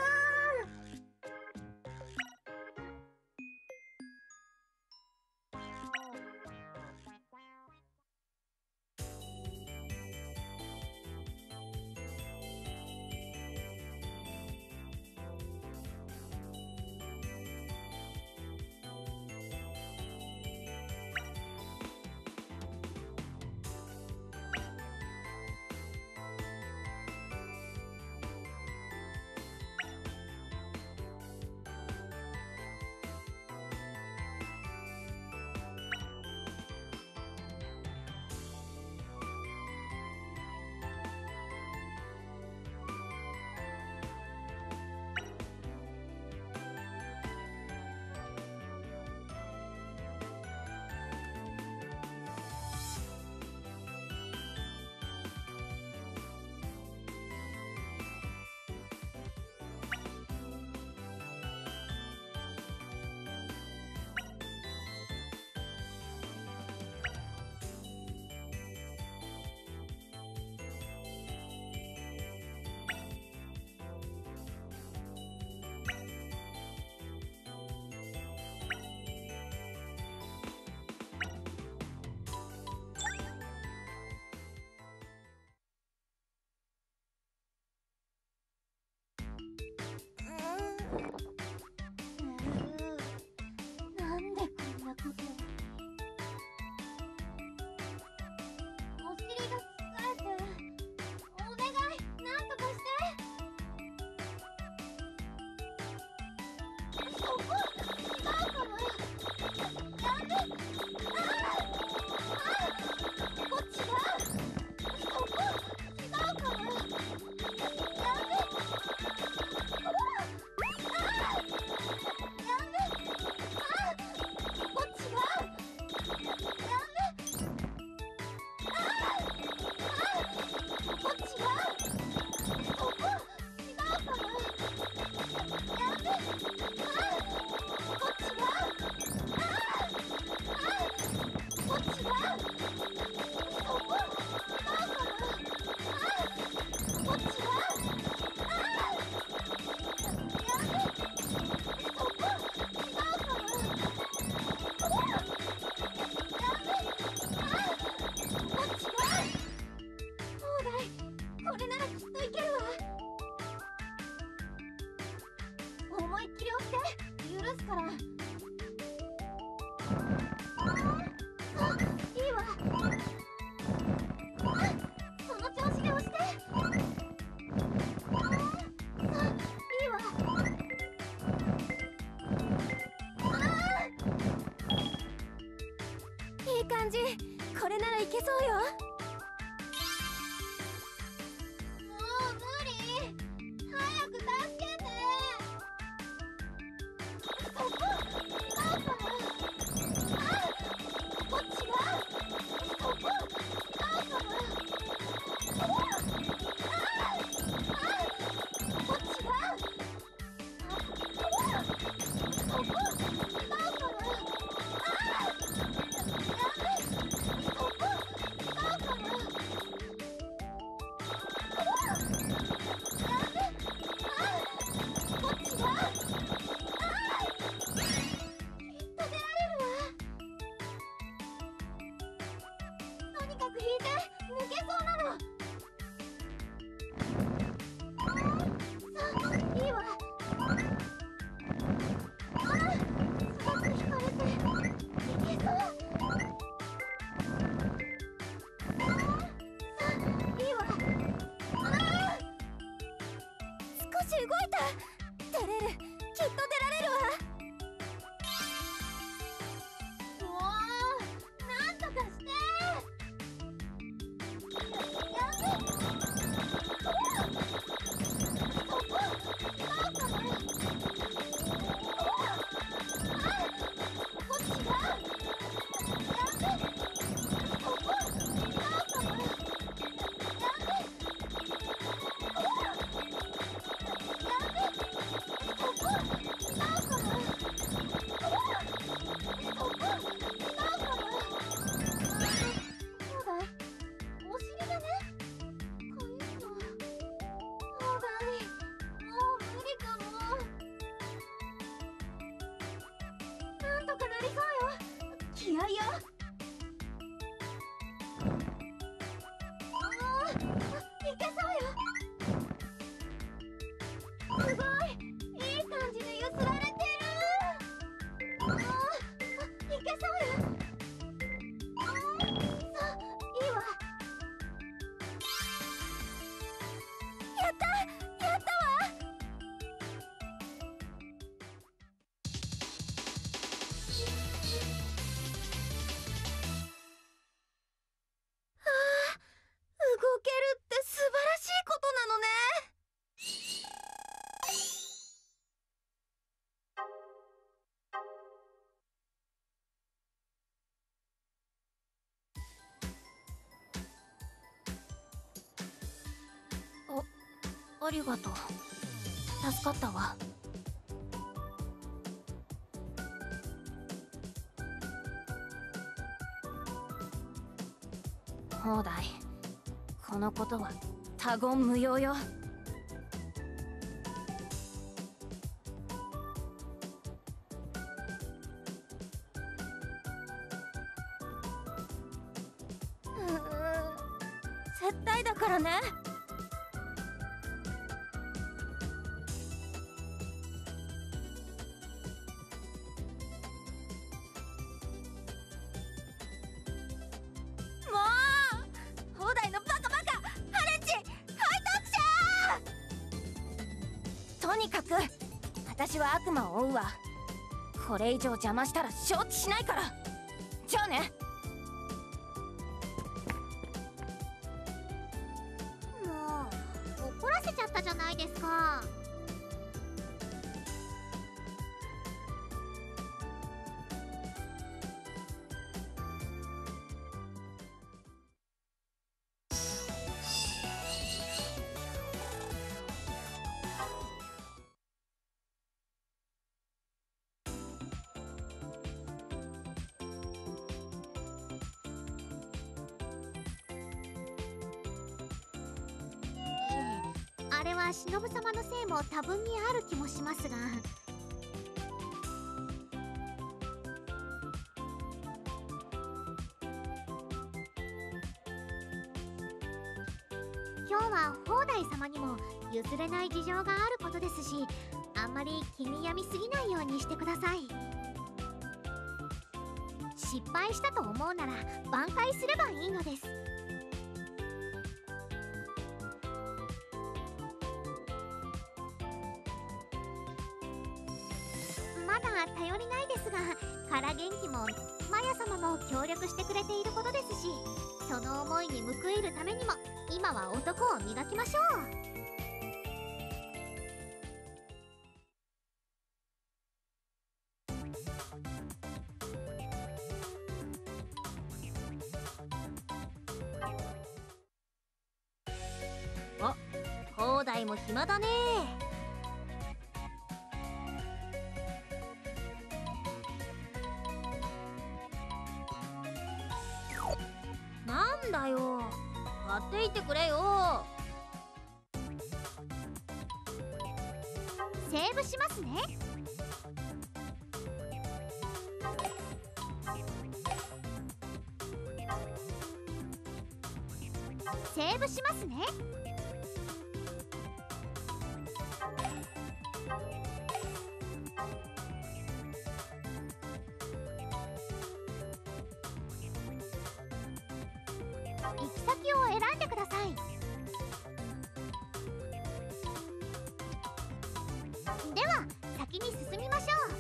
いいわ。その調子で押して。いいわ。いい感じ。これならいけそうよ。もう無理。早く助けて。そこ。だから。こっちは。そこ。だから。こっちは。そこ。だからありがとう。助かったわ。砲台、このことは他言無用よ。絶対だからね。とにかく私は悪魔を追うわ。これ以上邪魔したら承知しないから。じゃあね。 もう怒らせちゃったじゃないですか。あれは忍様のせいも多分にある気もしますが、今日は砲台様にも譲れない事情があることですし、あんまり気に病みすぎないようにしてください。 失敗したと思うなら挽回すればいいのです。まだ頼りないですが、から元気もマヤ様も協力してくれていることですし、その思いに報いるためにも今は男を磨きましょう。 あ、広大も暇だね。なんだよ、買っていってくれよ。 セーブしますね。セーブしますね。行き先を選んでください。では先に進みましょう。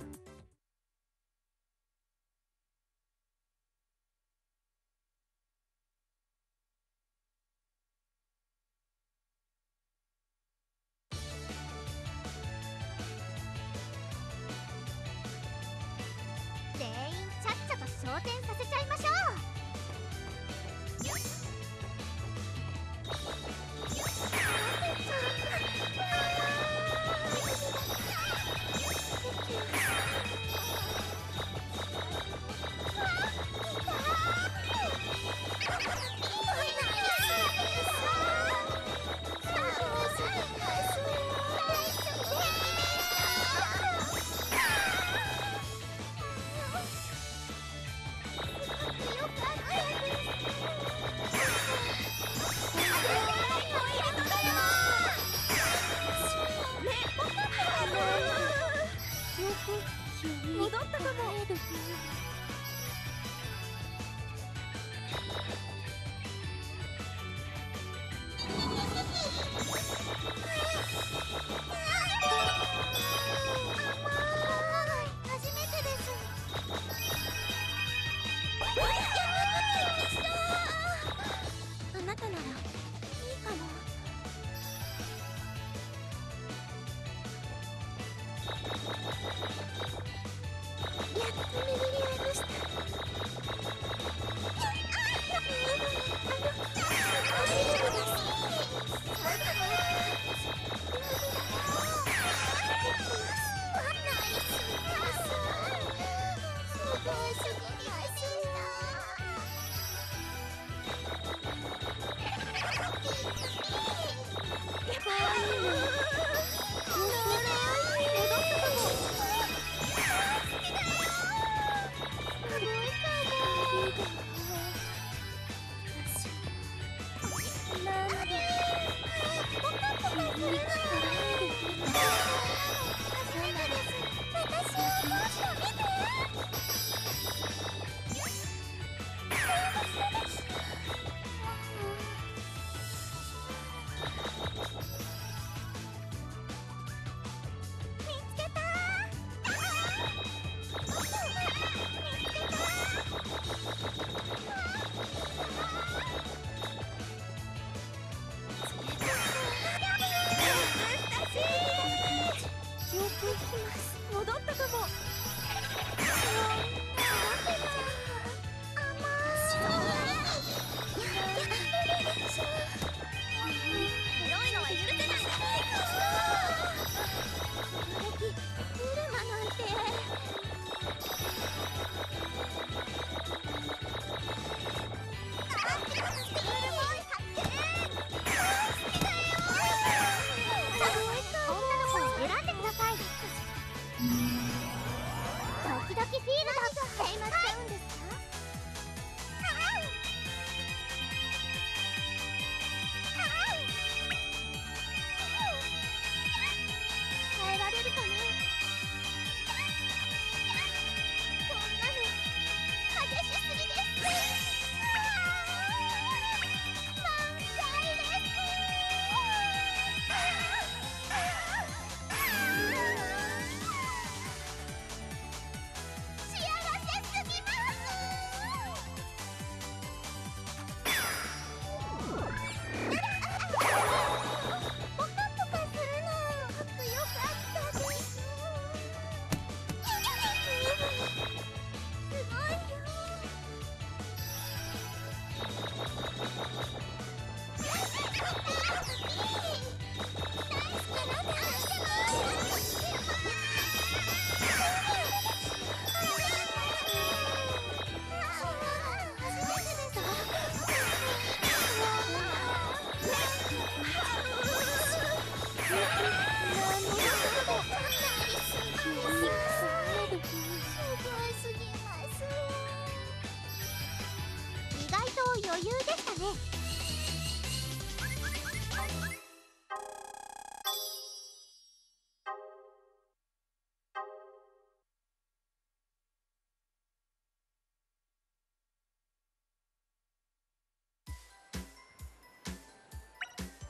全員ちゃっちゃと昇天させちゃいましょう。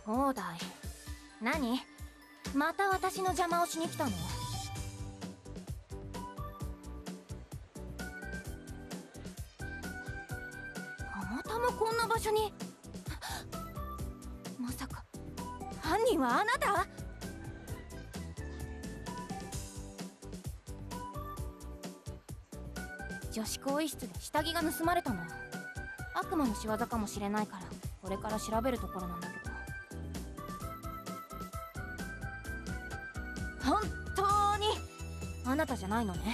放題。何？また私の邪魔をしに来たの？あなたもこんな場所に。まさか犯人はあなた？女子更衣室で下着が盗まれたの。悪魔の仕業かもしれないからこれから調べるところなんだけど。本当にあなたじゃないのね。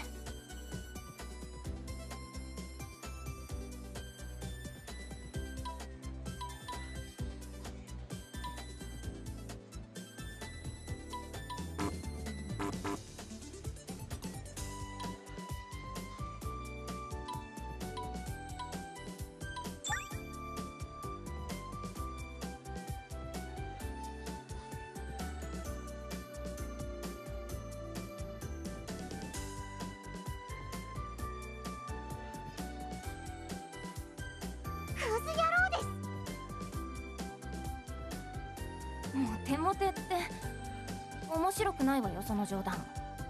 クズ野郎です。 モテモテって面白くないわよ、その冗談。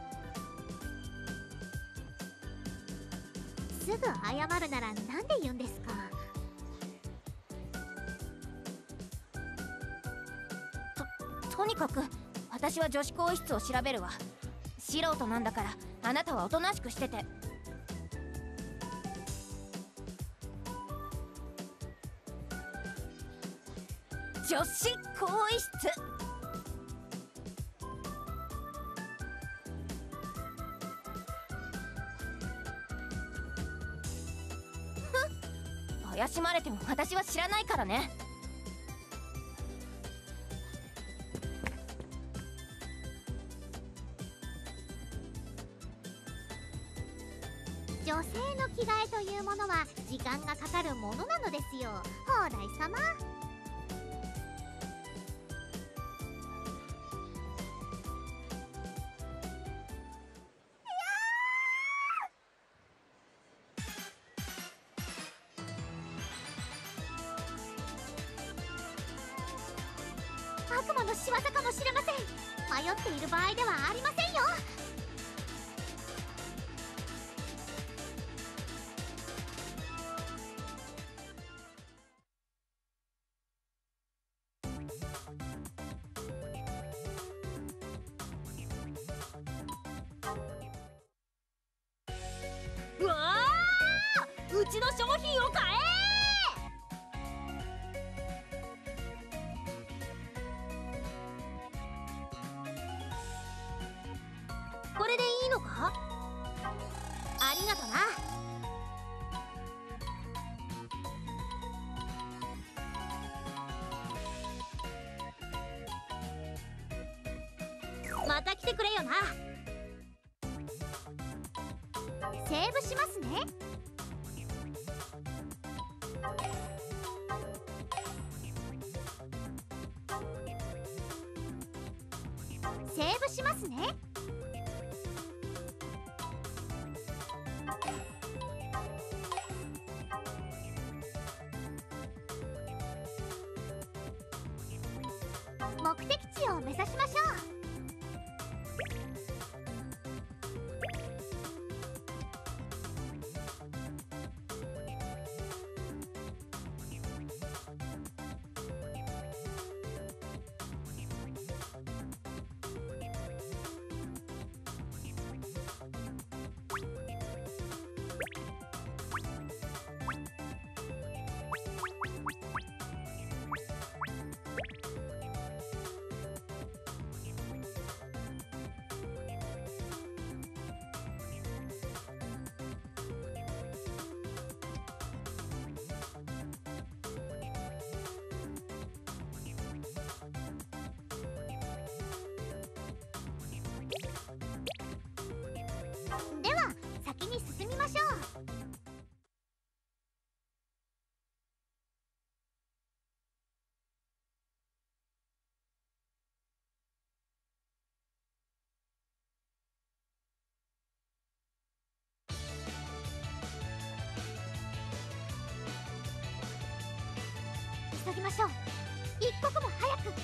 すぐ謝るならなんで言うんですか。 とにかく私は女子更衣室を調べるわ。素人なんだからあなたはおとなしくしてて。女子更衣室。怪しまれても私は知らないからね。 女性の着替えというものは時間がかかるものなのですよ、蓬莱様。悪魔の仕業かもしれません。迷っている場合ではありませんよ。 うわー、うちの商品を買え。これでいいのか？ありがとな。また来てくれよな。 セーブしますね。セーブしますね。目的地を目指しましょう。では先に進みましょう。急ぎましょう。 一刻も早く。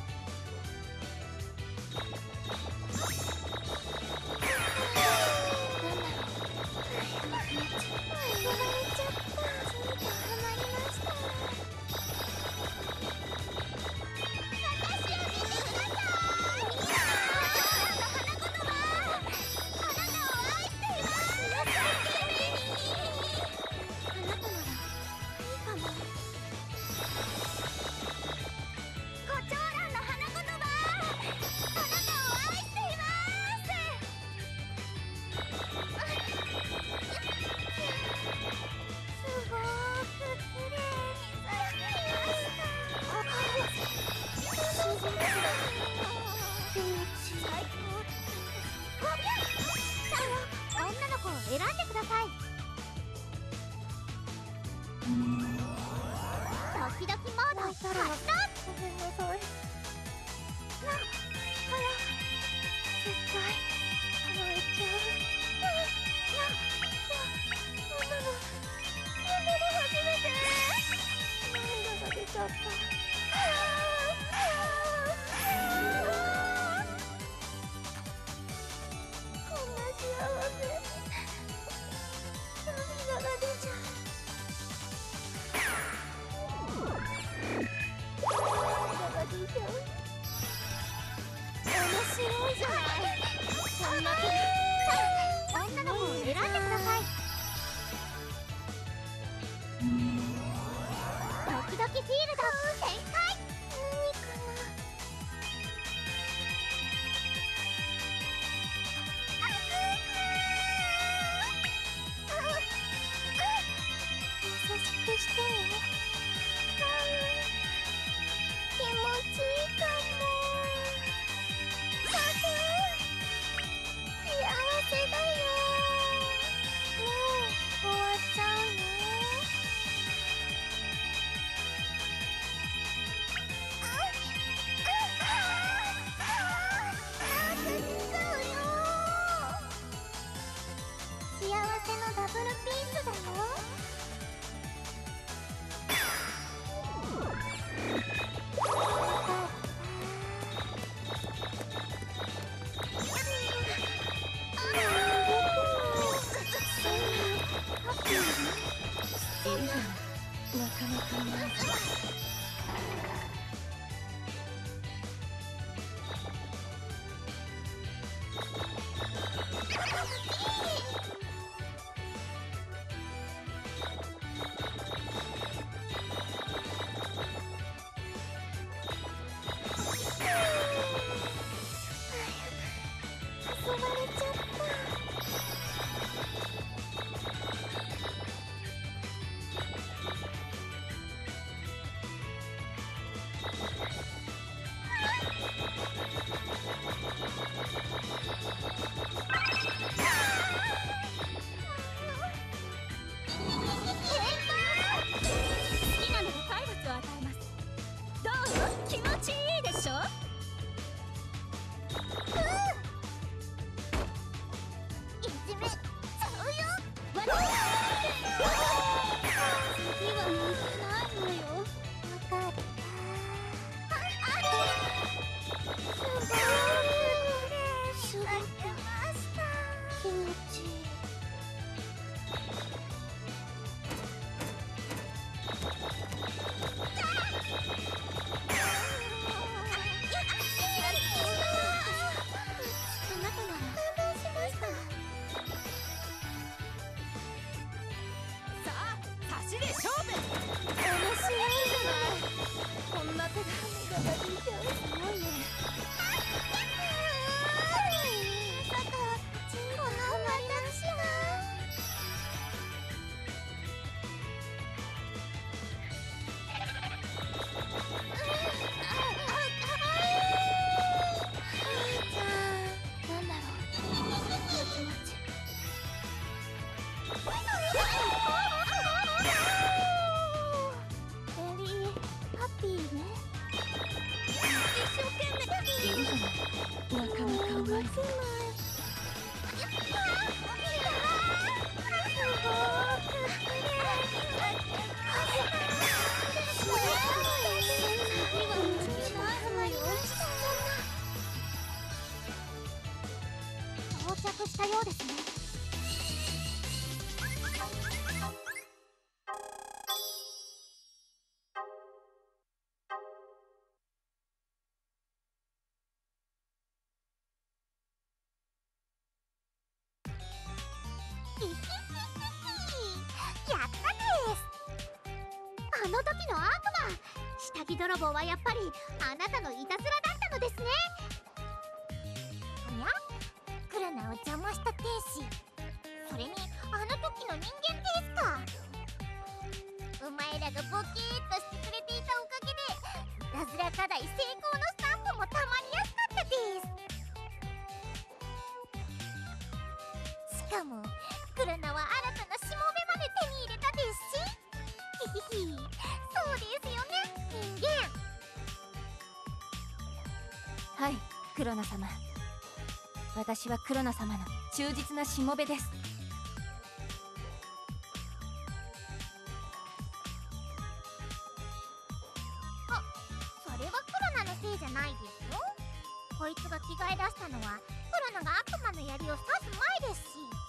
選んでください。ドキドキモード発動。ごめんなさい。絶対叶えちゃう。こんなの初めて。涙が出ちゃった。こんな幸せ。涙が出ちゃう。面白いじゃない。こんな女の子を選んでください。ドキドキフィールド展開。何かな。優しくしてね。気持ちいいかも。幸せだよ。もう終わっちゃうの。幸せのダブルピースだよ。なかなかない。遊ばれちゃった。 あの時の悪魔、下着泥棒はやっぱりあなたのいたずらだったのですね。 おや、クラナを邪魔した天使、それにあの時の人間ですか。お前らがボケーっとしてくれていたおかげでいたずら課題成功のスタンプもたまりやすかったです。しかもクラナは新たなしもべまで手に入れたですし、ヒヒヒ、そうですよね、人間。 はい、クロナ様。私はクロナ様の忠実なしもべです。 それはクロナのせいじゃないですよ。こいつが着替え出したのはクロナが悪魔の槍を刺す前ですし。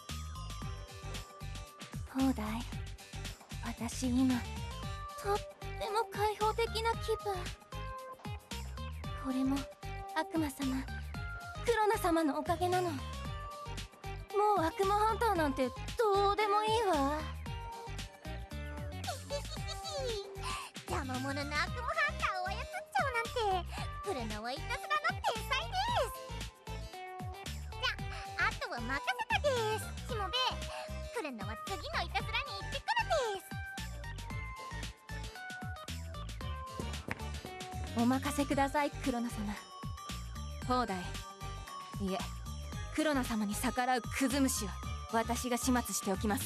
そうだい。私今とっても開放的な気分。これも悪魔様、クロナ様のおかげなの。もう悪魔ハンターなんてどうでもいいわ。 邪魔者の悪魔ハンターを操っちゃうなんて、クロナはいたずらの天才です。じゃあ、あとは任せたです。しもべ、クロナは次のいたずらに行ってくるです。 お任せください、クロナ様。砲台、いえ、クロナ様に逆らうクズ虫を私が始末しておきます。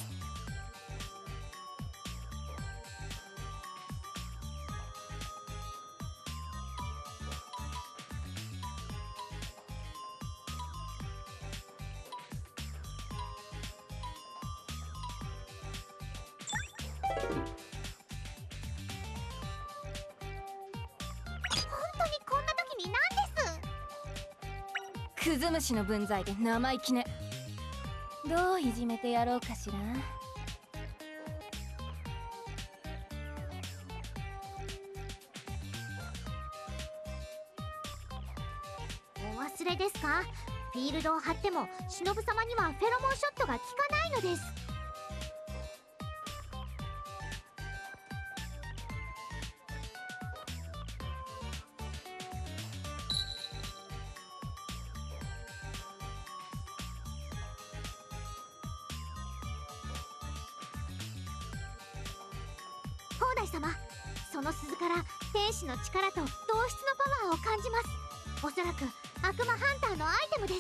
クズ虫の分際で生意気ね。どういじめてやろうかしら。 お忘れですか？フィールドを張っても忍様にはフェロモンショットが効かないのです。砲台様、その鈴から天使の力と同質のパワーを感じます。おそらく悪魔ハンターのアイテムです。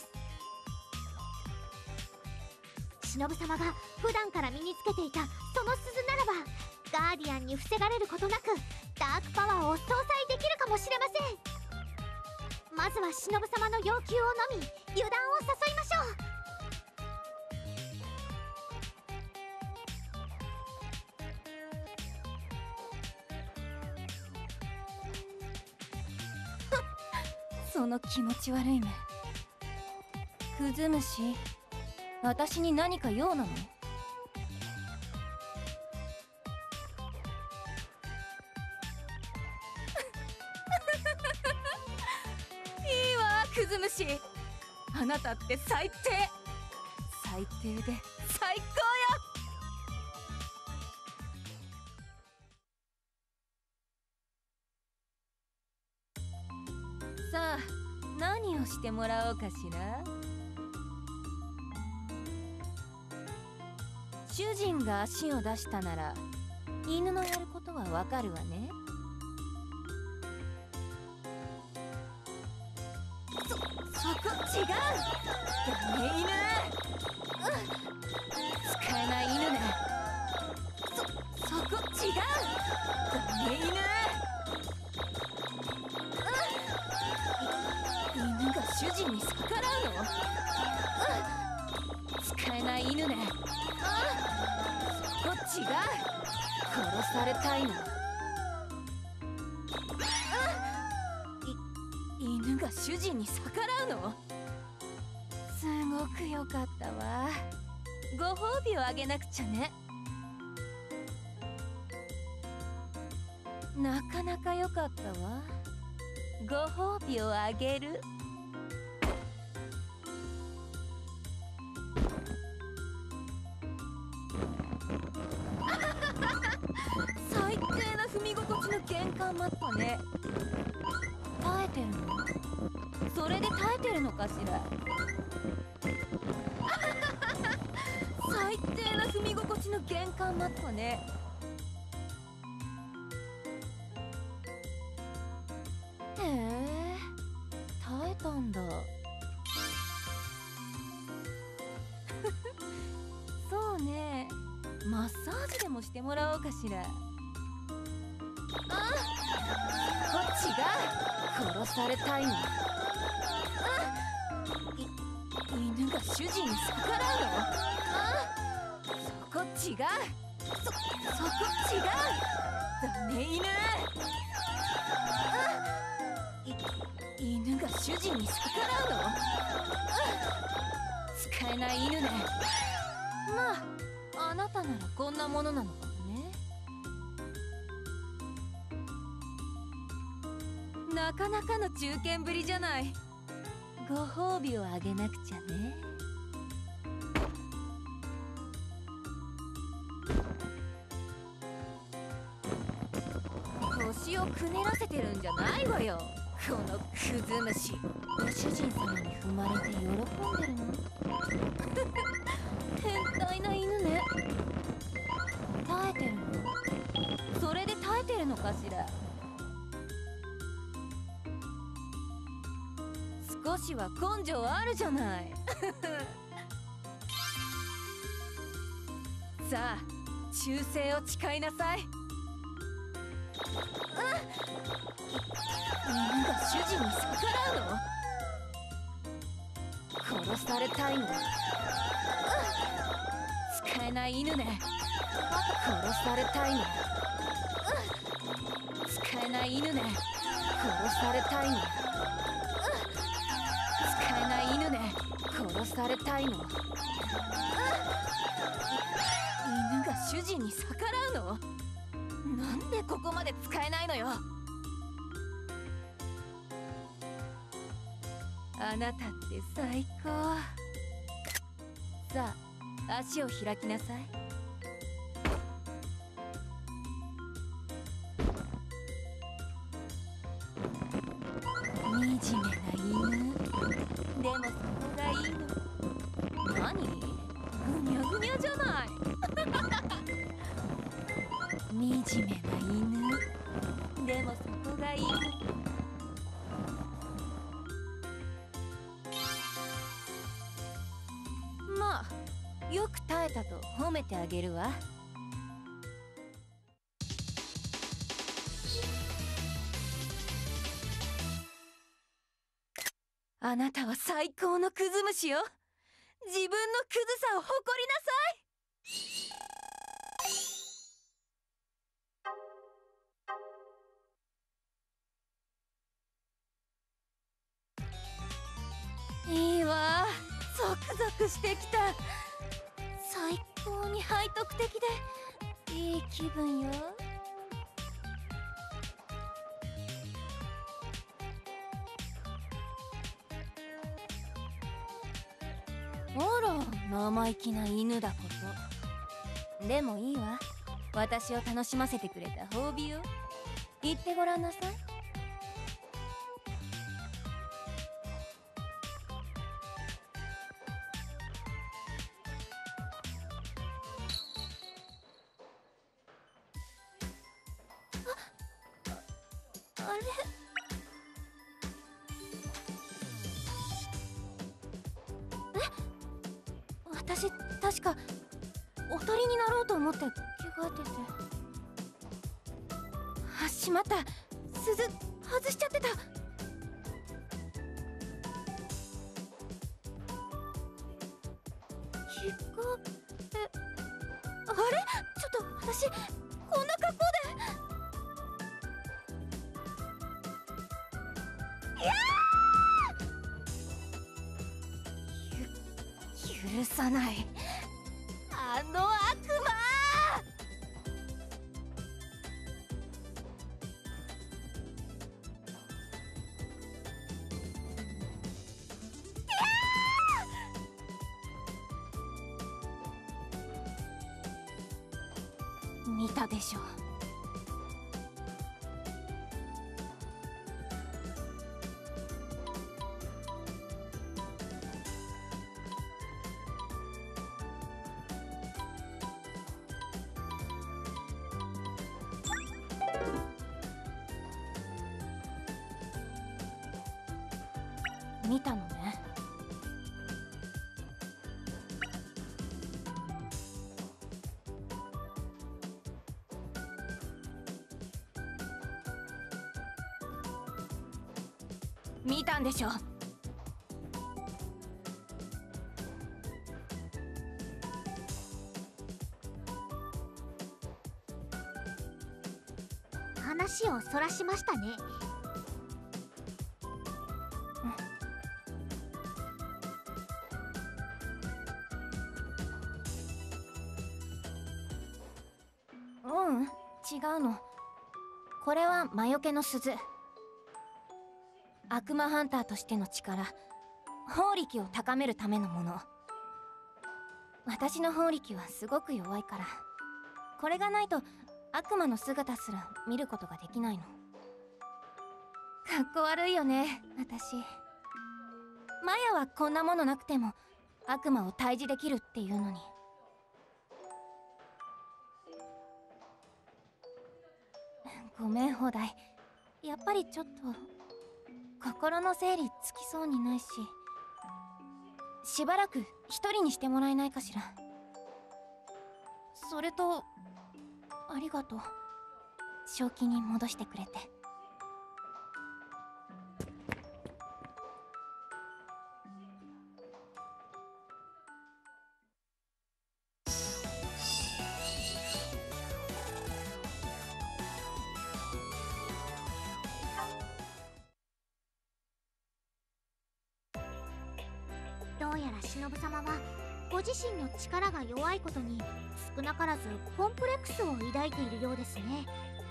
忍様が普段から身につけていたその鈴ならば、ガーディアンに防がれることなくダークパワーを相殺できるかもしれません。まずは忍様の要求をのみ油断を誘いましょう。 その気持ち悪い目。クズ虫、私に何か用なの？いいわ、クズ虫。あなたって最低。最低で最高よ。さあ、何をしてもらおうかしら。主人が足を出したなら犬のやることはわかるわね。そこ違う。ダメ犬。使えない犬ね。そこ違う。ダメ犬。犬が主人に逆らうの？使えない犬ね。そこ違う。殺されたいの？犬が主人に逆らうの？すごく良かったわ。ご褒美をあげなくちゃね。なかなか良かったわ。ご褒美をあげる。最低な踏み玄関マットね。耐えてるの？それで耐えてるのかしら。最低な踏み心地の玄関マットね。へえ、耐えたんだ。そうね、マッサージでもしてもらおうかしら。あ、こっちが殺されたいの。犬が主人に逆らうの。こっちがそこ違う。ダメ犬。犬が主人に逆らうの。使えない犬ね。まあ、あなたならこんなものなのかもね。なかなかの中堅ぶりじゃない。ご褒美をあげなくちゃね。腰をくねらせてるんじゃないわよ、このクズ虫。ご主人様に踏まれて喜んでるの？変態な犬ね。耐えてるの？それで耐えてるのかしら。少しは根性あるじゃない。さあ、忠誠を誓いなさい。犬が主人に逆らうの？殺されたいの？使えない犬ね。殺されたいの？使えない犬ね。殺されたいの？使えない犬ね。殺されたいの？犬が主人に逆らうの？なんでここまで使えないのよ。あなたって最高。さあ、足を開きなさい。惨めな犬。でもそこがいいの。何？ぐにゃぐにゃじゃない。惨めな犬。でもそこがいいの。まあ、よく耐えたと褒めてあげるわ。あなたは最高のクズ虫よ。自分のクズさを誇りなさい。いいわ、ゾクゾクしてきた。最高に背徳的でいい気分よ。あら、生意気な犬だこと。でもいいわ、私を楽しませてくれた褒美よ。言ってごらんなさい。あれ、私確かおとりになろうと思って着替えてて。あ、しまった、鈴外しちゃってた。着替え、あれ、ちょっと私こんな格好で。いやー、許さない、あの悪魔。見たでしょ。 見たのね。見たんでしょ。 話をそらしましたね。違うの。これは魔除けの鈴。悪魔ハンターとしての力、法力を高めるためのもの。私の法力はすごく弱いから、これがないと悪魔の姿すら見ることができないの。かっこ悪いよね、私。マヤはこんなものなくても悪魔を退治できるっていうのに。ごめん放題。やっぱりちょっと心の整理つきそうにないし、しばらく一人にしてもらえないかしら。それとありがとう、正気に戻してくれて。どうやら忍様はご自身の力が弱いことに少なからずコンプレックスを抱いているようですね。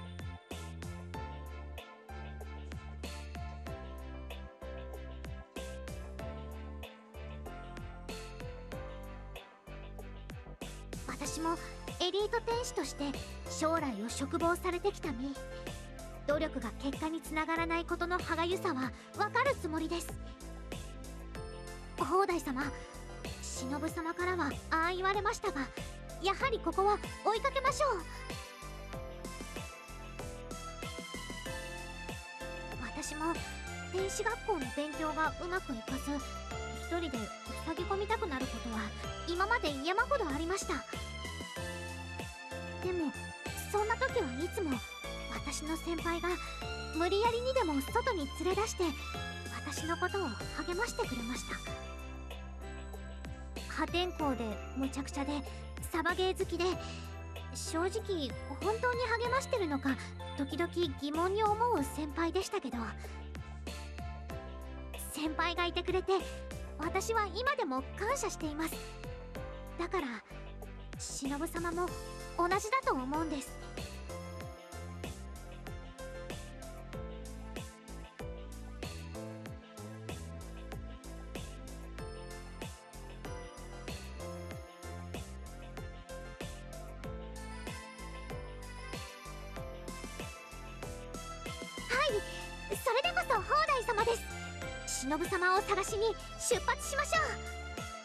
私もエリート天使として将来を嘱望されてきた身、努力が結果につながらないことの歯がゆさはわかるつもりです。砲台様、忍様からはああ言われましたが、やはりここは追いかけましょう。私も天使学校の勉強がうまくいかず、一人で塞ぎ込みたくなることは今まで山ほどありました。でもそんな時はいつも私の先輩が無理やりにでも外に連れ出して私のことを励ましてくれました。破天荒でむちゃくちゃでサバゲー好きで、正直本当に励ましてるのか時々疑問に思う先輩でしたけど、先輩がいてくれて私は今でも感謝しています。だから忍様も同じだと思うんです。はい、それでこそ砲台様です。忍様を探しに出発しましょう。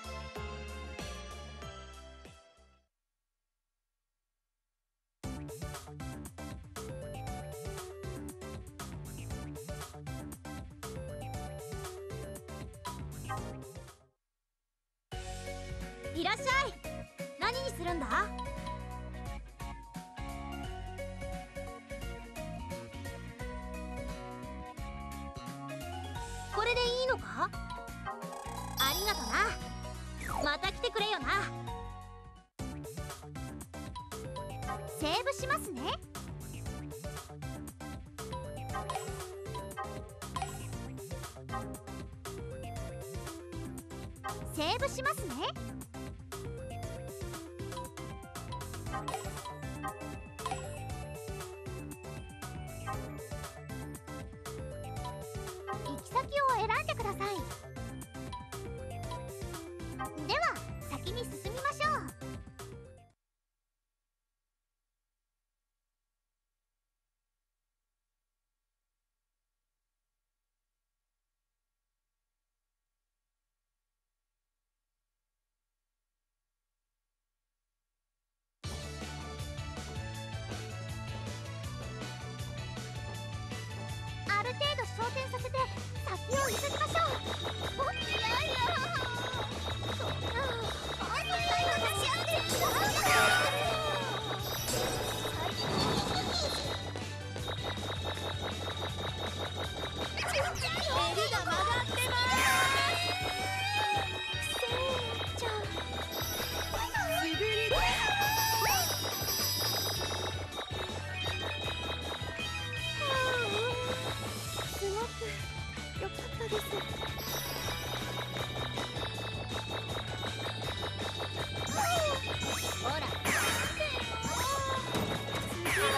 いらっしゃい。何にするんだ？これでいいのか？ありがとな。また来てくれよな。セーブしますね。セーブしますね。行き先を選んでください。では先に進みましょう。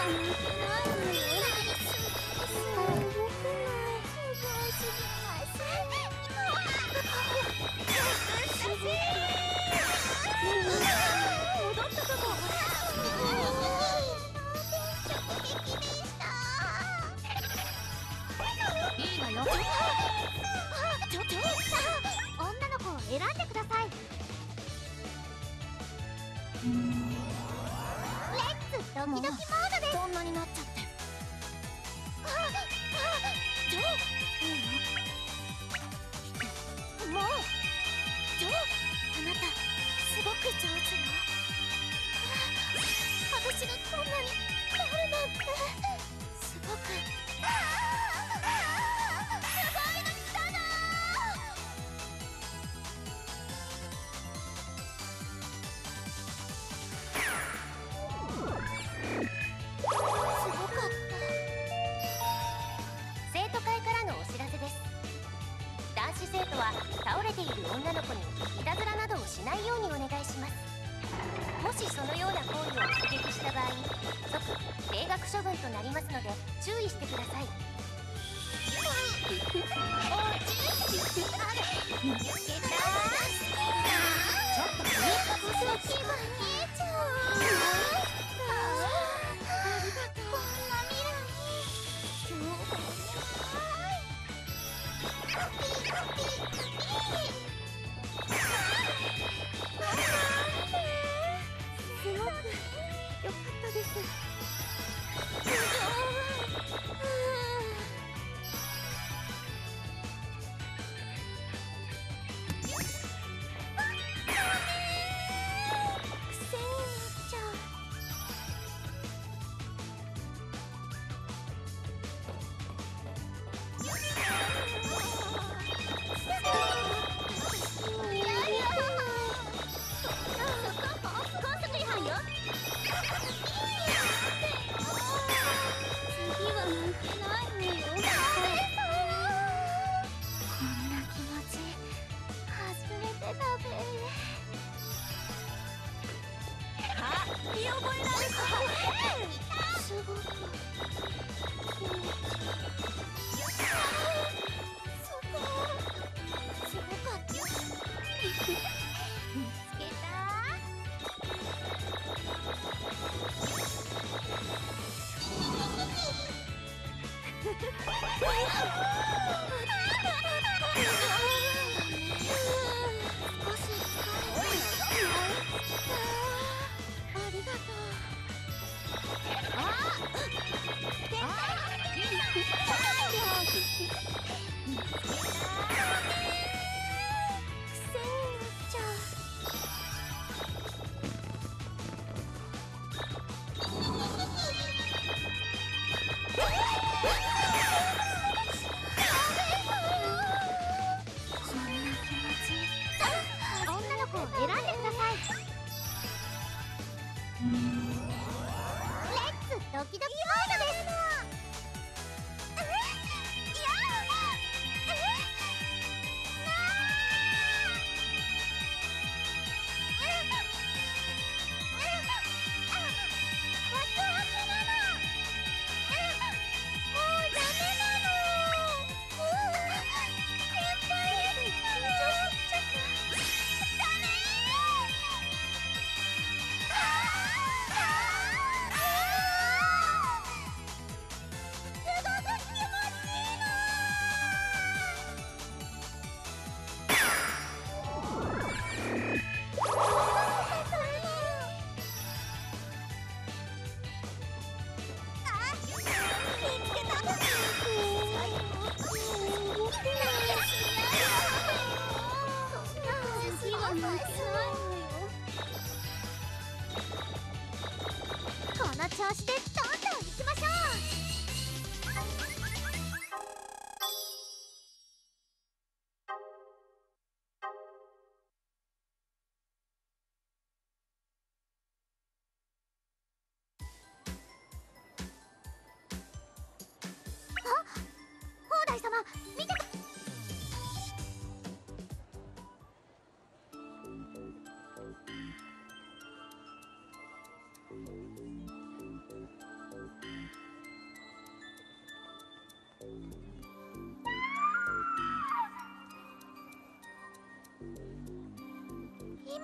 選んでください。レッツドキドキモードです。 そんなになっちゃって。もうあなたすごく上手よ。私がこんなになるなんて。すごくすごいの来たな。 生徒会からのお知らせです。男子生徒は倒れている女の子にいたずらなどをしないようにお願いします。もしそのような行為を目撃した場合、即停学処分となりますので注意してください。見つけた。ちょっと見えちゃう。 すごく良かったです。癖になっちゃう。 この調子でどんどん行きましょう。砲台様、見てた。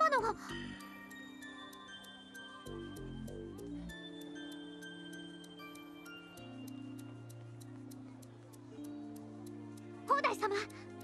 なのが。砲台様。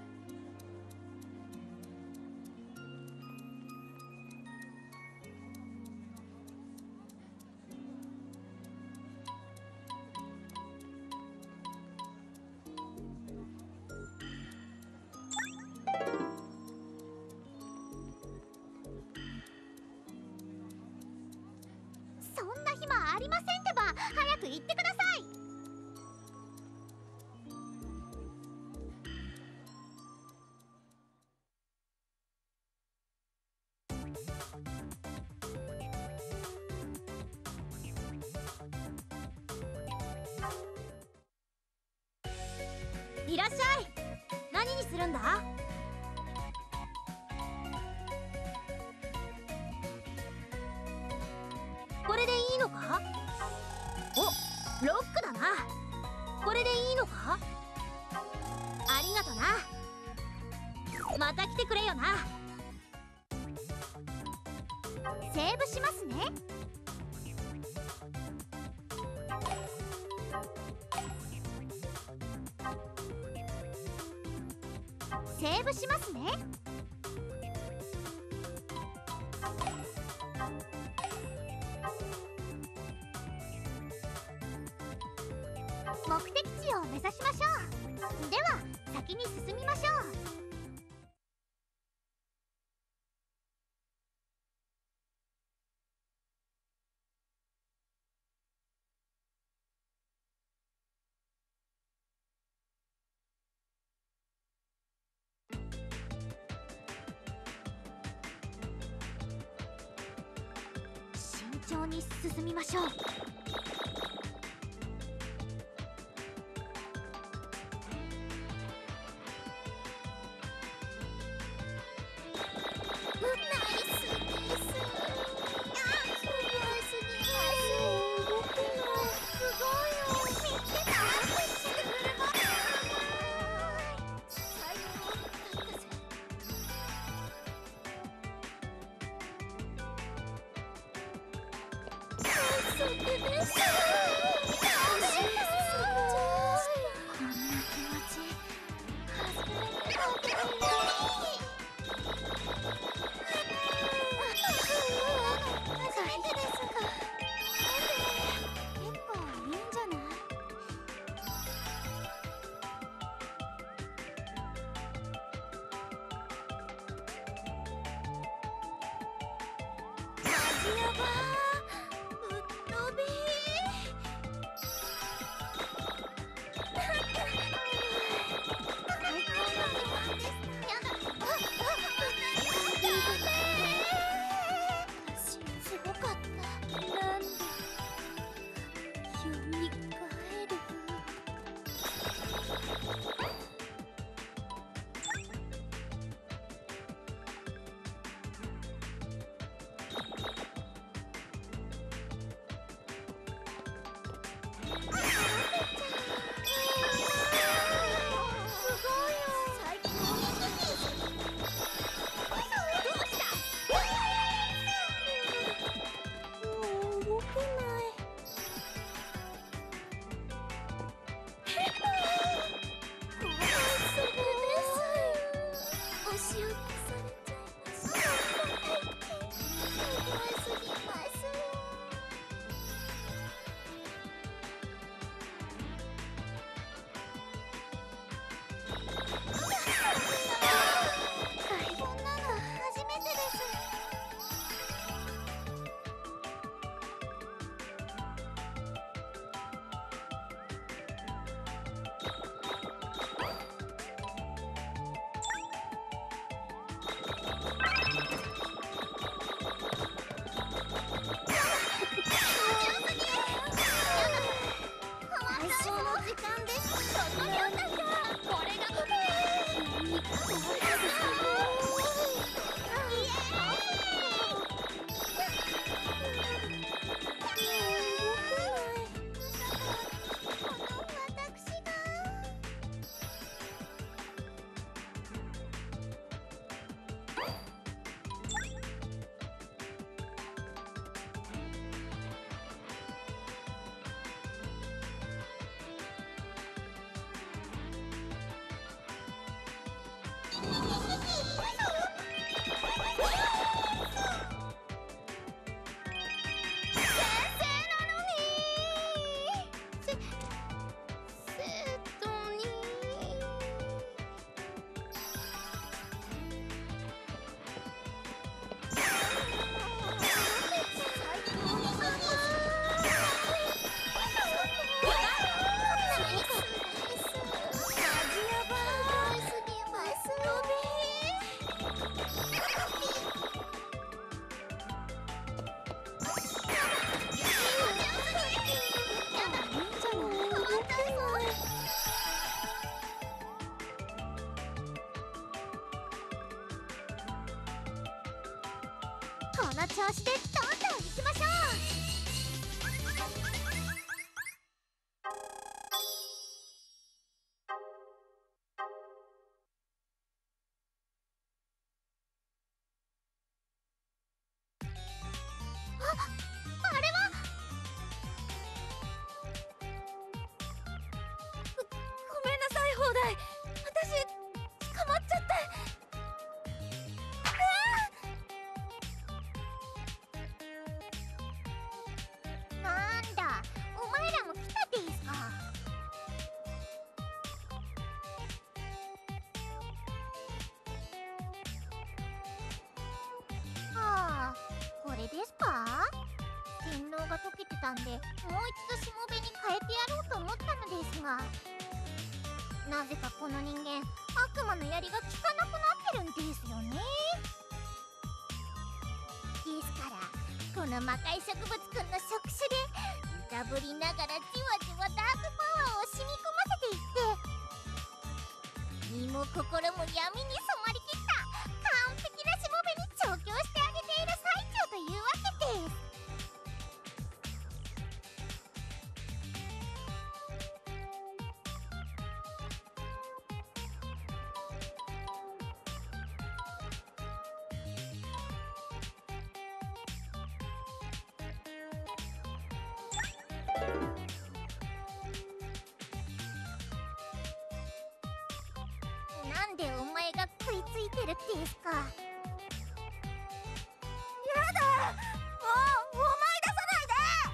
そんな暇ありませんってば。早く行ってください。いらっしゃい。何にするんだ？これでいいのか？お、ロックだな。これでいいのか？ありがとな。また来てくれよな。セーブしますね。セーブしますね。目的地を目指しましょう。では先に進みましょう。慎重に進みましょう。 この調子でどんどん行きましょう。あれはごめんなさい放題。私捕まっちゃって。 なんだ、お前らも来たですか。はあ、これですか。洗脳が解けてたんで、もう一度しもべに変えてやろうと思ったのですが、なぜかこの人間、悪魔の槍が効かなくなってるんですよね。ですから、この魔界植物くんの触手で揺さぶりながらじわじわダークパワーを染み込ませていって、身も心も闇に染まりきった完璧なしもべに調教してあげている最中というわけです。なんでお前が食いついてるってですか。やだ、もう思い出さないで。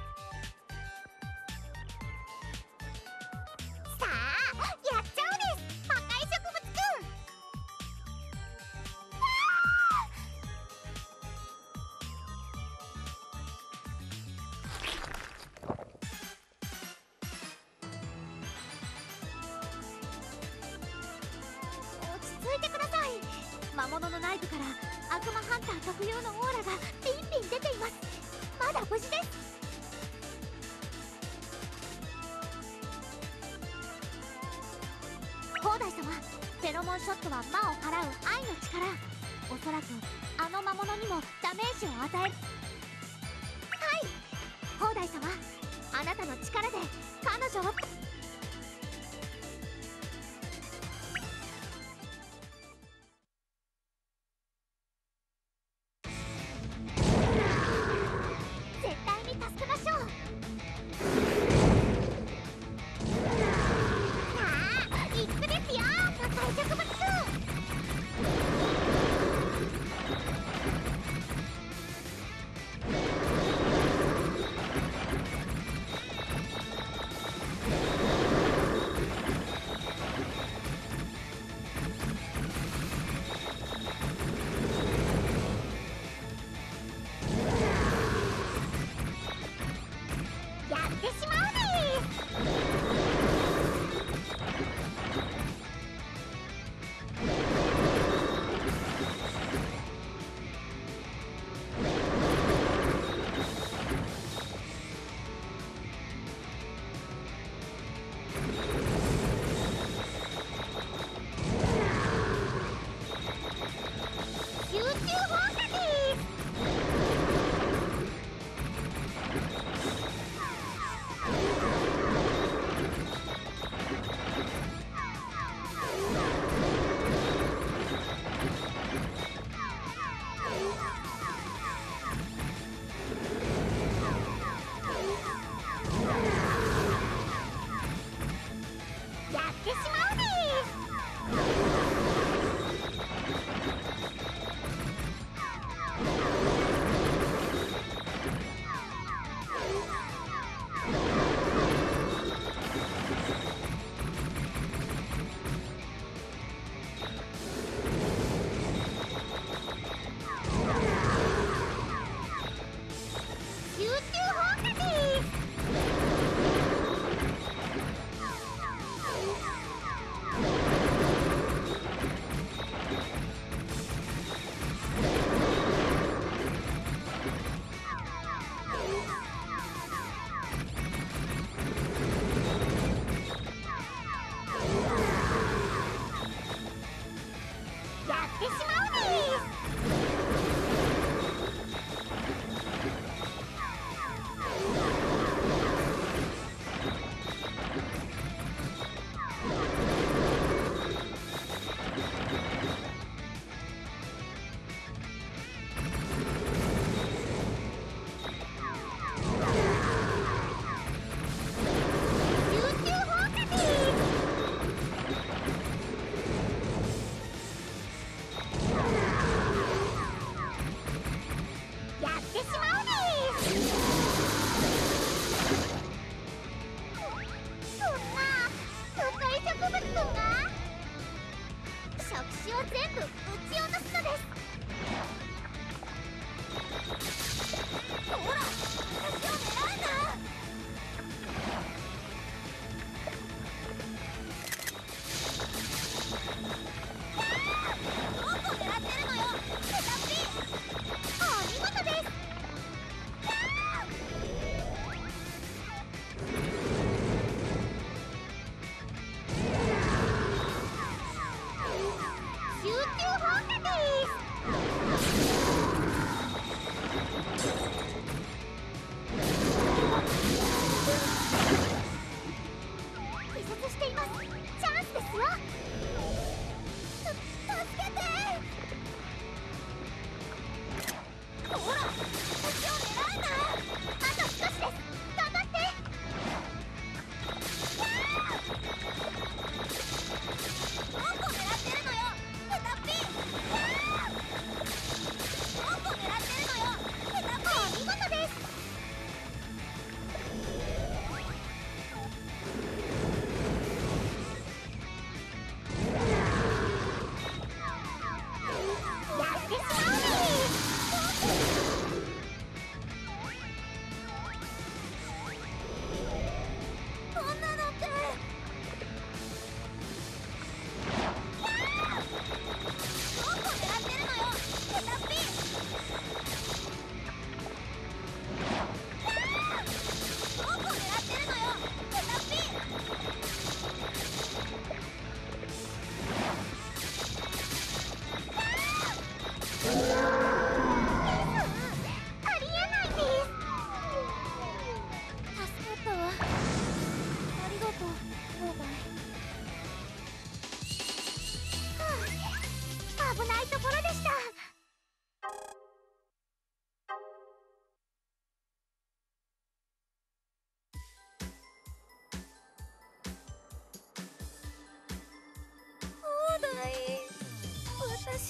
さあ、やっちゃうです、魔界植物くん。落ち着いてください。魔物の内部から悪魔ハンター特有のオーラがビンビン出ています。まだ無事です。広大様、フェロモンショットは魔を払う愛の力。おそらくあの魔物にもダメージを与える。はい、広大様、あなたの力で彼女を。絶対に助けましょう。さあ、行くですよ、魔界植物くん。やってしまうです。集中放射です。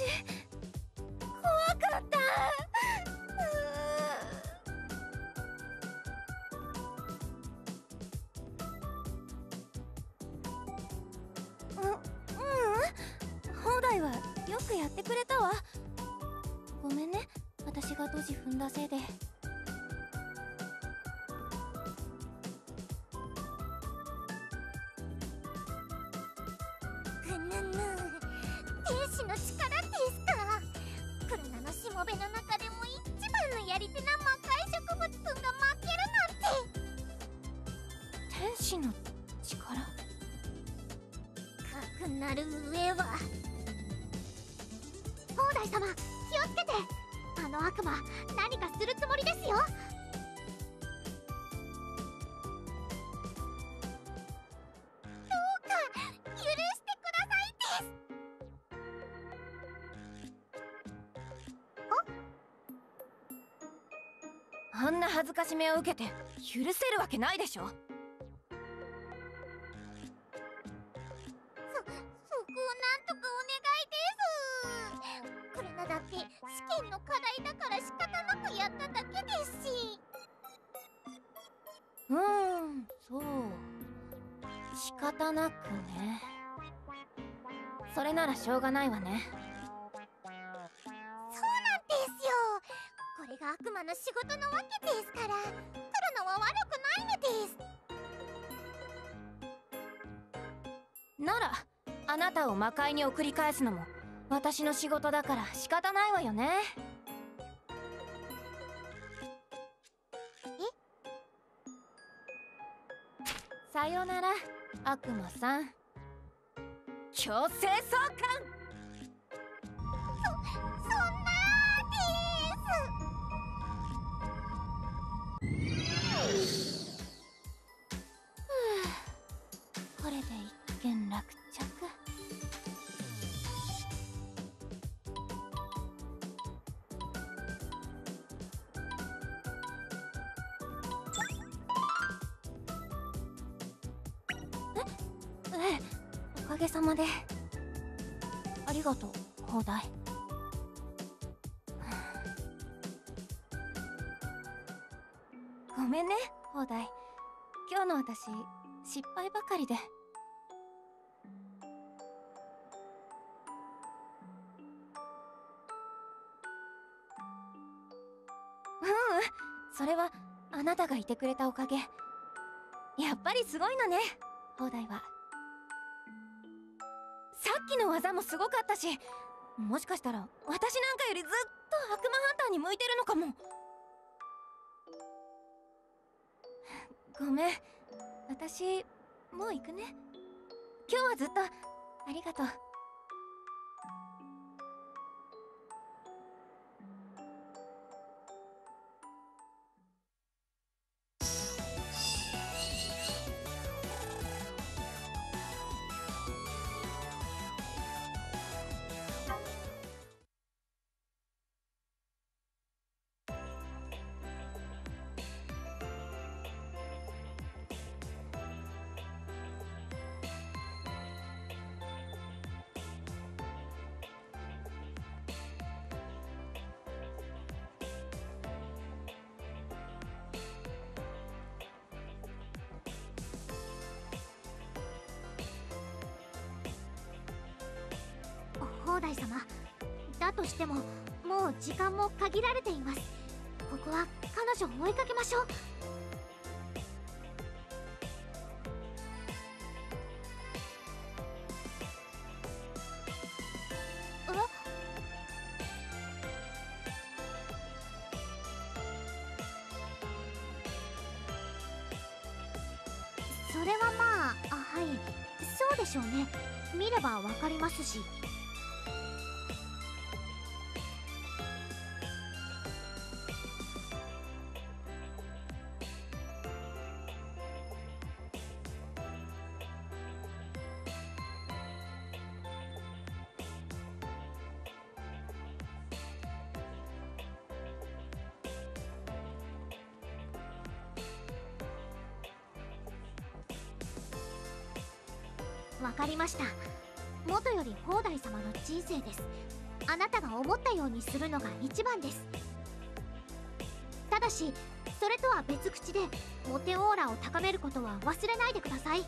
怖かった。放題はよくやってくれたわ。ごめんね、私がドジ踏んだせいで。 ぐぬぬ、天使の力ですか。クルナのしもべの中でも一番のやり手な魔界植物くんが負けるなんて。 天使の力？ かくなる上は。 砲台様、気をつけて。あの悪魔、何かするつもりですよ。 許してくださいです。 あんな恥ずかしめを受けて許せるわけないでしょ。 そこをなんとかお願いです。これなだって試験の課題だから仕方なくやっただけですし。 そう仕方なくね。それならしょうがないわね。 そうなんですよ。これが悪魔の仕事のわけですから、来るのは悪くないのです。 ならあなたを魔界に送り返すのも私の仕事だから仕方ないわよね。さよなら悪魔さん。強制送還。 そんなこれで一件落着。ええ、おかげさまで。ありがとう、砲台。ごめんね、砲台。今日の私、失敗ばかりで。それはあなたがいてくれたおかげ。やっぱりすごいのね、砲台は。さっきの技もすごかったし、もしかしたら私なんかよりずっと悪魔ハンターに向いてるのかも。ごめん、私もう行くね。今日はずっとありがとう。 砲台様、だとしてももう時間も限られています。ここは彼女を追いかけましょう。それはまあ、はい、そうでしょうね。見ればわかりますし。わかりました。元より砲台様の人生です。 あなたが思ったようにするのが一番です。ただしそれとは別口でモテオーラを高めることは忘れないでください。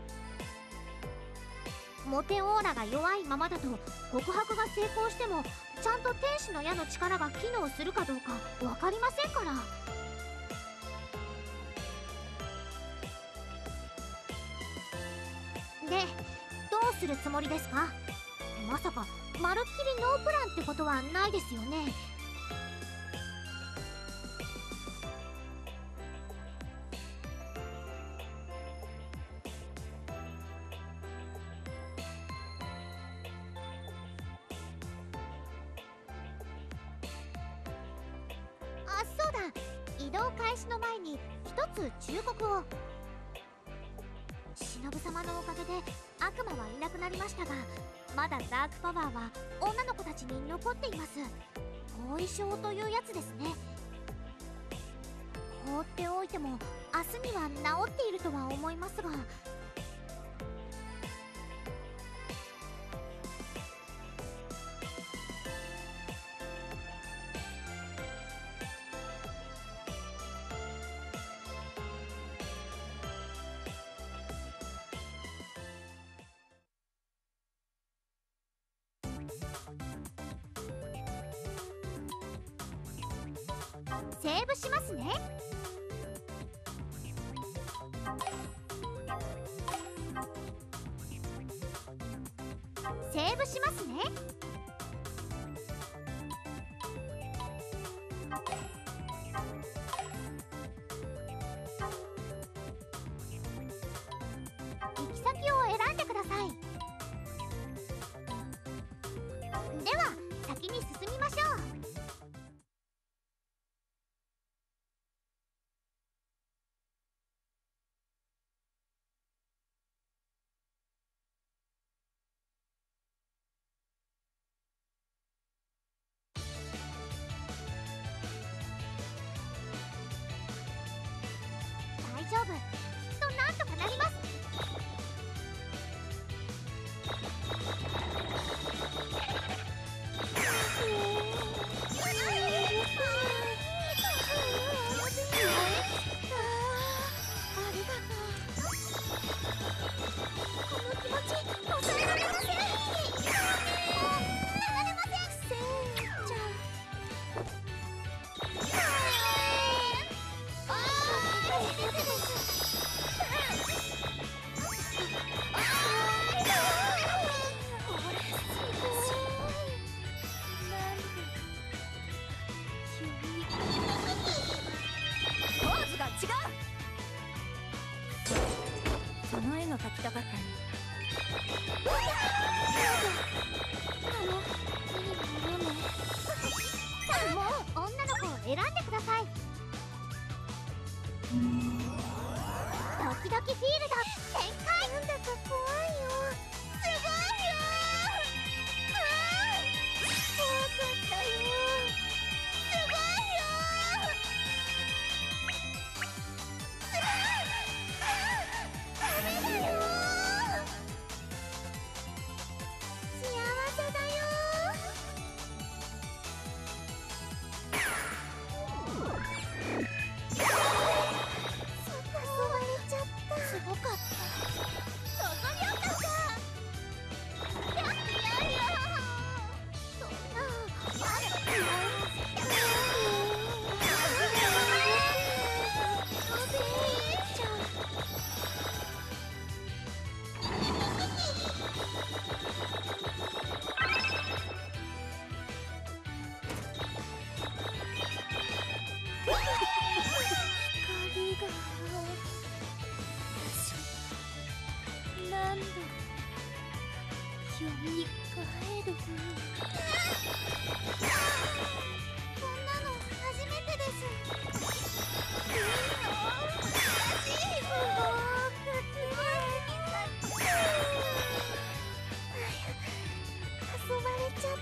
モテオーラが弱いままだと告白が成功してもちゃんと天使の矢の力が機能するかどうか分かりませんから。で、どうするつもりですか？まさかまるっきりノープランってことはないですよね。あ、そうだ。移動開始の前に一つ忠告を。忍様のおかげで悪魔はいなくなりましたが、まだダークパワーは女の子たちに残っています。後遺症というやつですね。放っておいても明日には治っているとは思いますが。セーブしますね。セーブしますね。行き先を選んでください。では先に進みましょう。大丈夫、きっとなんとかなります。ありがとう。この気持ち抑えられません。離れません。せんちゃん。初めてです。 ポーズが違う。その絵が描きたかったの。 もう女の子を選んでください。ドキドキフィールド展開。なんだか怖いよ。すごいよ。怖かったよ。すごいよ。ダメだよ。幸せだよ。すごかった。そこにあったか。いやいやいや、そんな。ちゃん。光が。何度蘇る。こんなの初めてです。いいの？嬉しい。すごく綺麗。遊ばれちゃった。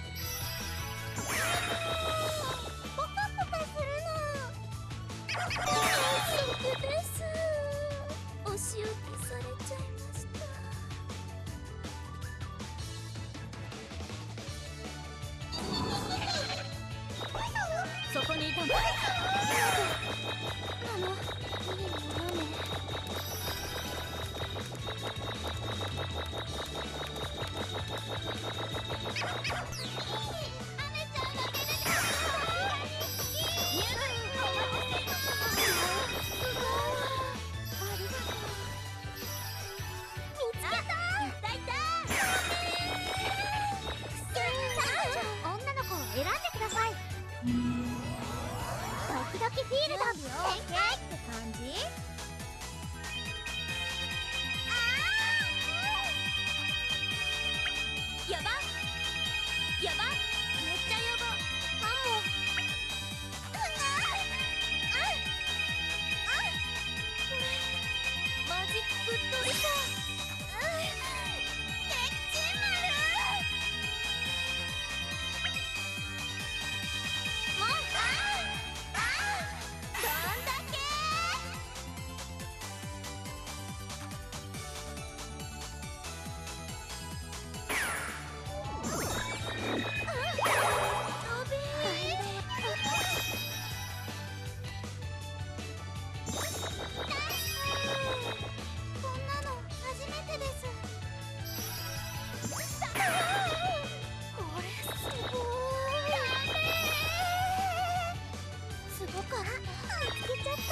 ポカポカするの。安息です。お仕置きされちゃいました。 リーダムなのいいものね。ドキフィールド展開って感じ？ やばやば、めっちゃやば。 ママジックトリガー。 的中丸もうどんだけこんなの初めてです。これすごい。すごかった。見つけちゃった。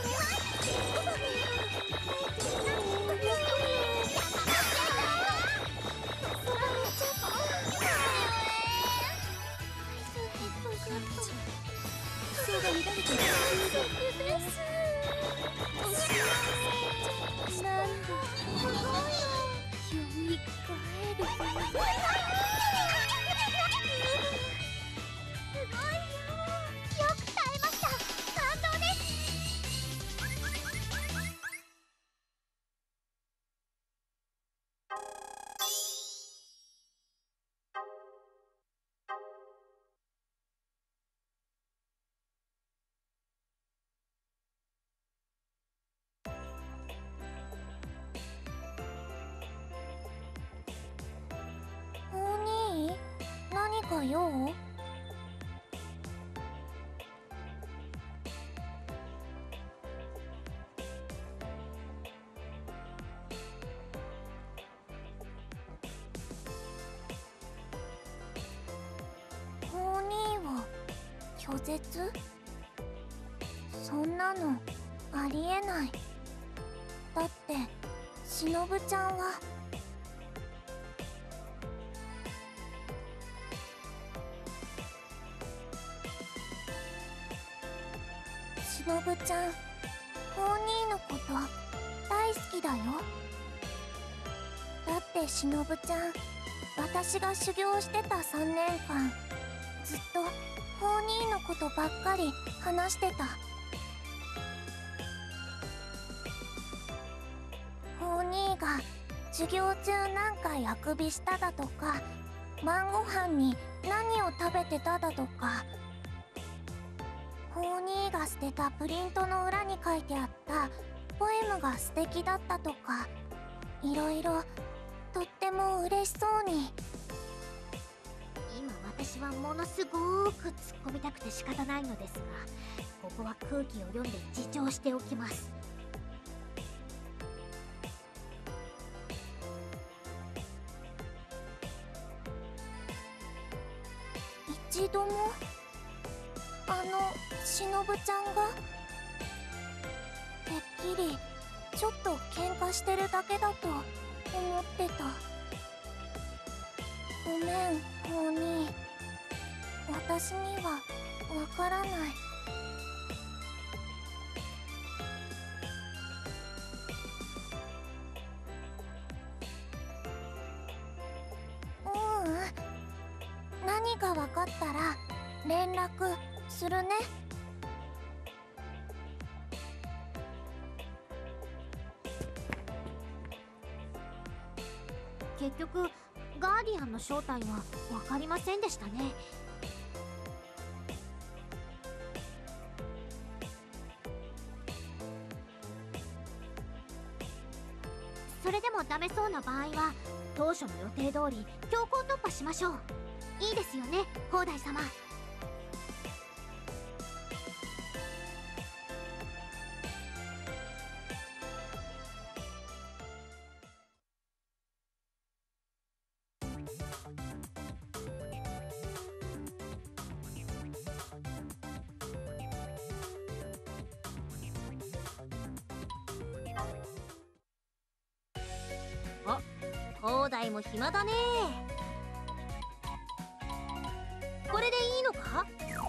姿勢が乱れてる。 なんだ、すごいよ。 よみがえる。 すごいよ。よく耐えました。感動です。お兄、何か用？お兄を拒絶？そんなのありえない。だってしのぶちゃんはしのぶちゃん、お兄のこと大好きだよ。だってしのぶちゃん、私が修行してた3年間ずっとお兄のことばっかり話してた。お兄が授業中なんかあくびしただとか、晩ご飯に何を食べてただとか、お兄が捨てたプリントの裏に書いてあったポエムが素敵だったとか、いろいろとっても嬉しそうに。 今私はものすごーく突っ込みたくて仕方ないのですが、ここは空気を読んで自重しておきます。 一度もしのぶちゃんがてっきりちょっと喧嘩してるだけだと思ってた。ごめん、お兄。私にはわからない。ううん、何かわかったら連絡するね。 結局ガーディアンの正体は分かりませんでしたね。それでもダメそうな場合は当初の予定通り強行突破しましょう。いいですよね、砲台様。 らいも暇だね。これでいいのか？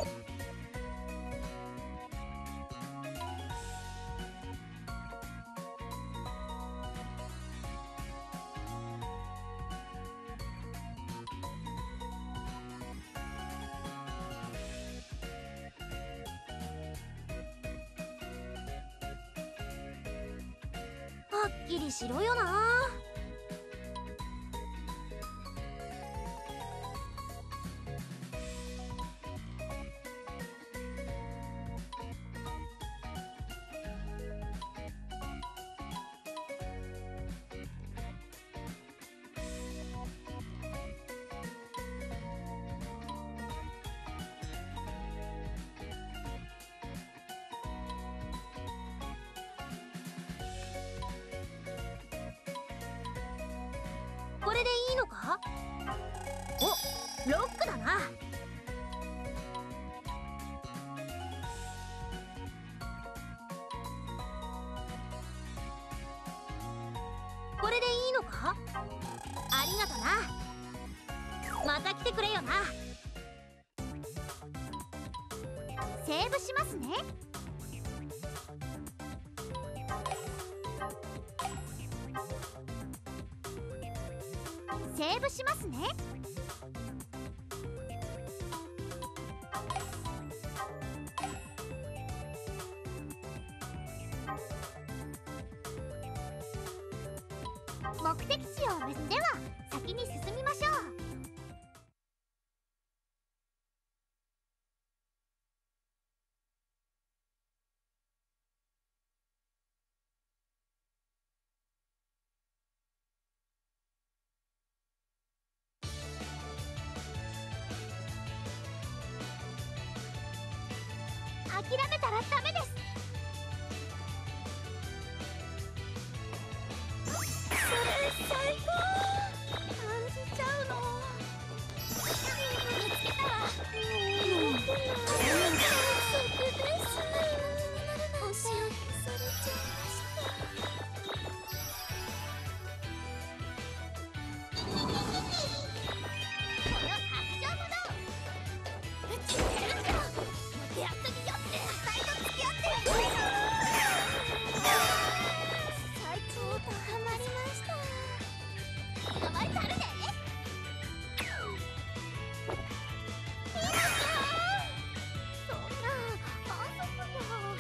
はっきりしろよな。これでいいのか？お、ロックだな。これでいいのか？ありがとな。また来てくれよな。セーブしますね。セーブしますね。目的地を目指す。では先に進みましょう。諦めたらダメです。それ最高。感じちゃうの。見つけたわ。そこです。お仕置きされちゃいました。この白状者。うちにやるんだ。やってみよって。最後付き合って。最高とハマりました。捕まえたるで。そんな反則よ。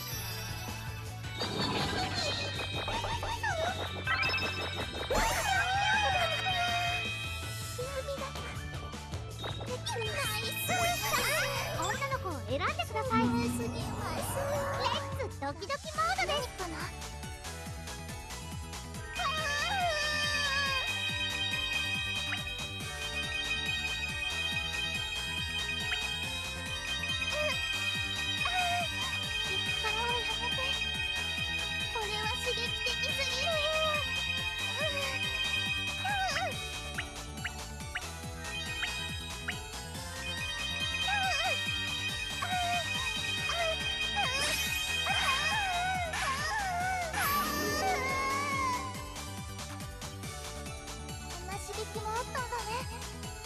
女の子を選んでください。レッツドキドキモードです。これは刺激的すぎる。こんな刺激もあったんだね。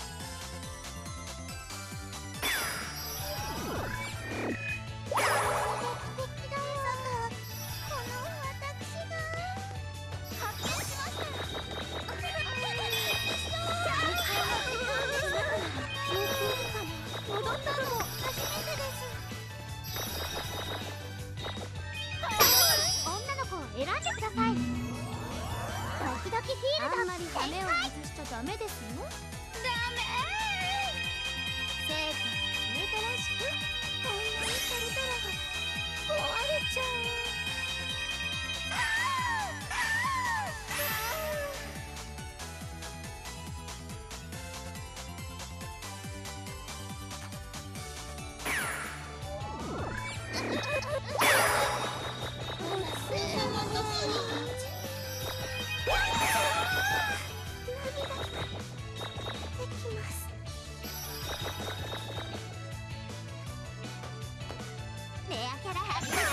選んでください。ドキドキフィールド。あんまり羽目を外しちゃダメですよ。ダメー。成果が消えたらしく、こんなにされたら壊れちゃう。レアキャラ発表。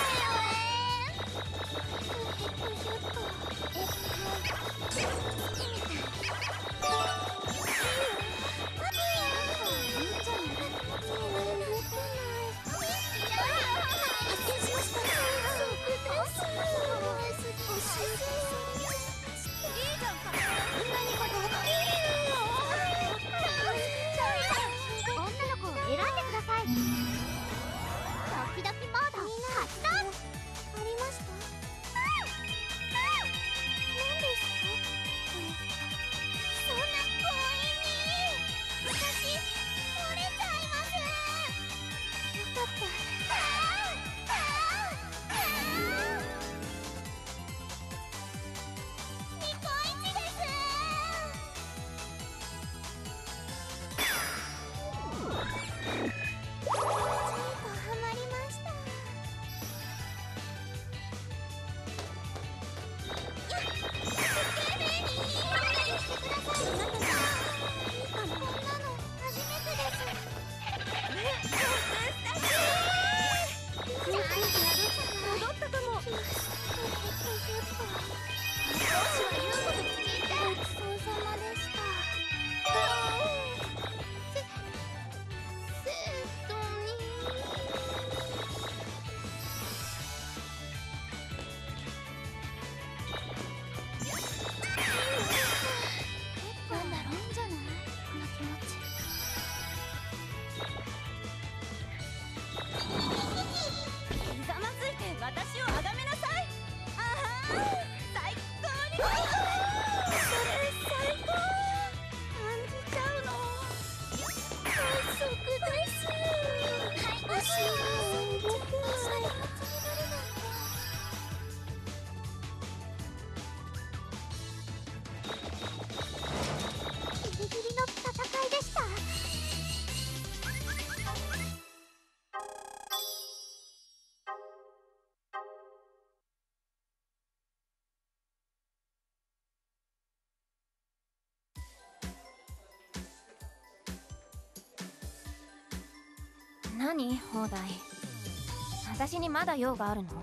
何放題。私にまだ用があるの？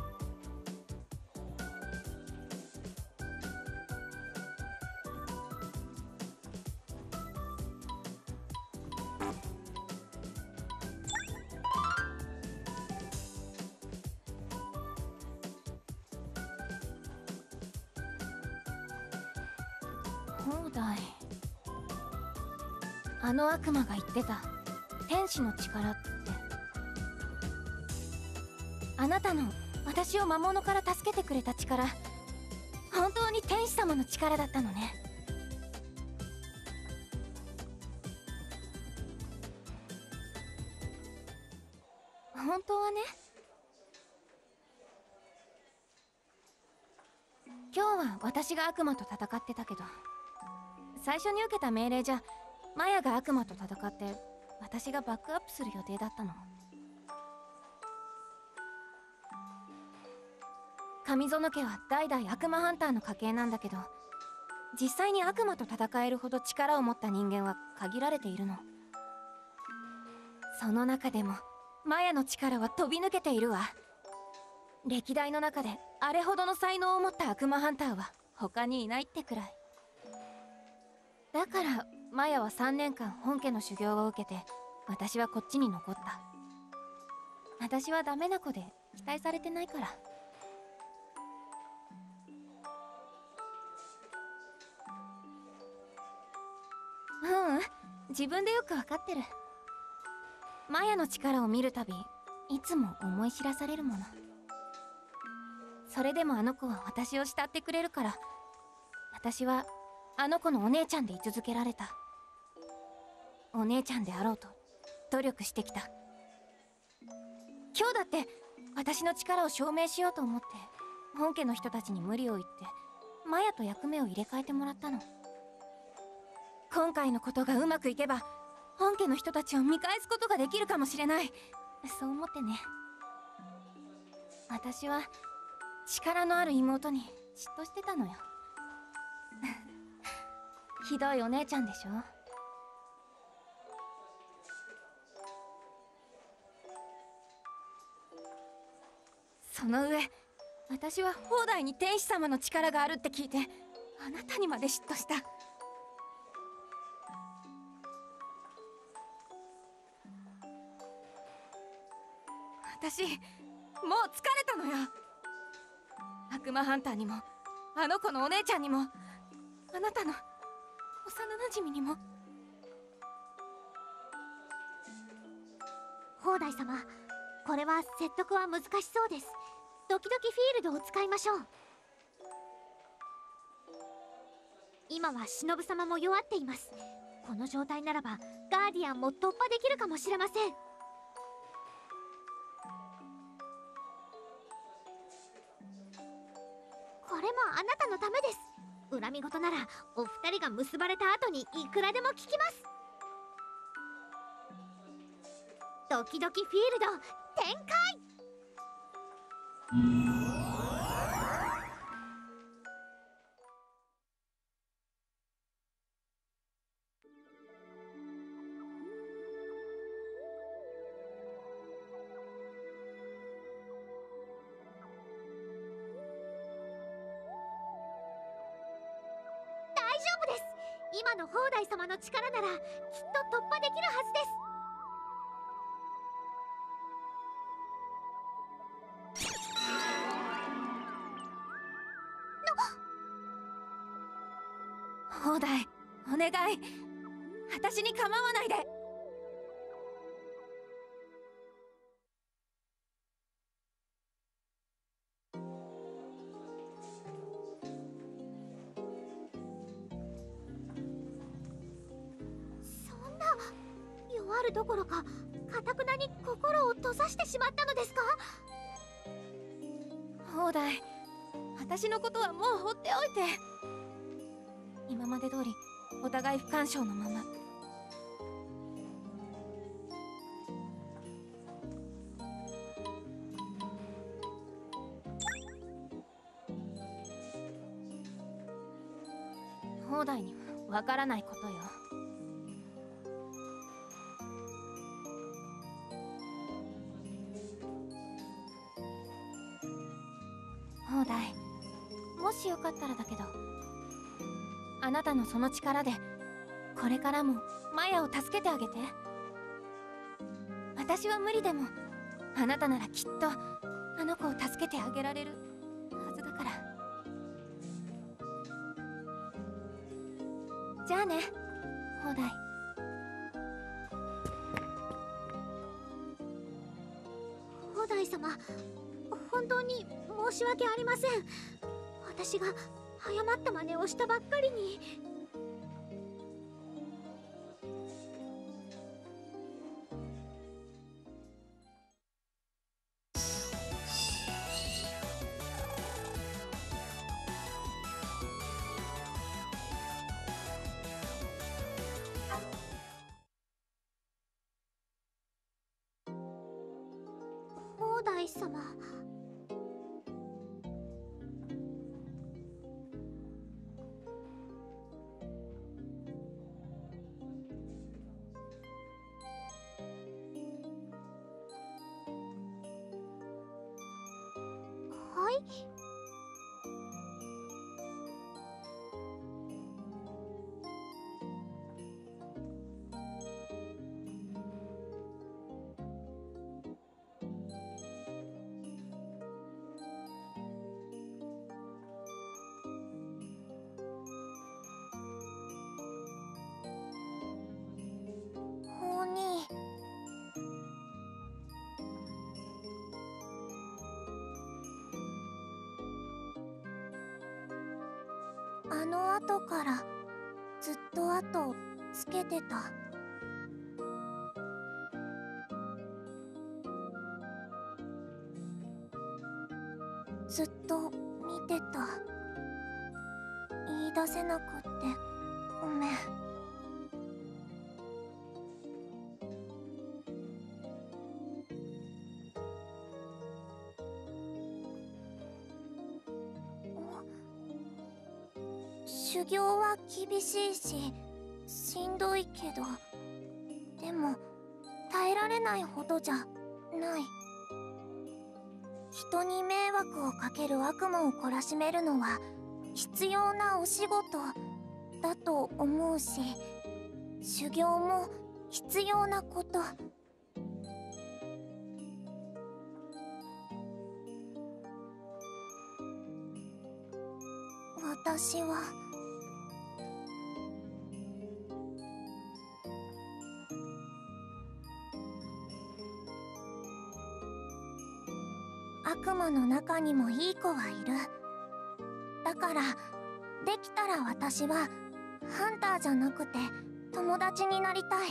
放題、あの悪魔が言ってた天使の力って、あなたの私を魔物から助けてくれた力、本当に天使様の力だったのね。本当はね、今日は私が悪魔と戦ってたけど、最初に受けた命令じゃマヤが悪魔と戦って私がバックアップする予定だったの。上園家は代々悪魔ハンターの家系なんだけど、実際に悪魔と戦えるほど力を持った人間は限られているの。その中でもマヤの力は飛び抜けているわ。歴代の中であれほどの才能を持った悪魔ハンターは他にいないってくらい。だからマヤは3年間本家の修行を受けて、私はこっちに残った。私はダメな子で期待されてないから。自分でよくわかってる。マヤの力を見るたびいつも思い知らされるもの。それでもあの子は私を慕ってくれるから、私はあの子のお姉ちゃんで居続けられた。お姉ちゃんであろうと努力してきた。今日だって私の力を証明しようと思って本家の人たちに無理を言ってマヤと役目を入れ替えてもらったの。今回のことがうまくいけば本家の人たちを見返すことができるかもしれない。そう思ってね。私は力のある妹に嫉妬してたのよ。ひどいお姉ちゃんでしょ。その上、私は放題に天使様の力があるって聞いてあなたにまで嫉妬した。私もう疲れたのよ。悪魔ハンターにもあの子のお姉ちゃんにもあなたの幼馴染にも。 放題様、これは説得は難しそうです。ドキドキフィールドを使いましょう。今は忍様も弱っています。この状態ならばガーディアンも突破できるかもしれません。これもあなたのためです。恨み事ならお二人が結ばれた後にいくらでも聞きます。ドキドキフィールド展開。大丈夫です。今の放題様の力ならきっと突破できるはずです。 放題、お願い、私に構わないで。 そんな、弱るどころか頑なに心を閉ざしてしまったのですか？ 放題、私のことはもう放っておいて。今まで通りお互い不干渉のまま。放題にはわからないことよ。 かったらだけど、あなたのその力でこれからもマヤを助けてあげて。私は無理でもあなたならきっとあの子を助けてあげられるはずだから。じゃあね、砲台。 砲台様、本当に申し訳ありません。私が誤った真似をしたばっかりに。砲台様、はい。 法にあの後からずっと後をつけてた。ずっと見てた。言い出せなくってごめん。修行は厳しいししんどいけど、でも耐えられないほどじゃない。人に迷惑をかける悪夢を懲らしめるのは必要なお仕事だと思うし、修行も必要なこと。私は悪魔の中にもいい子はいる。だからできたら私はハンターじゃなくて友達になりたい。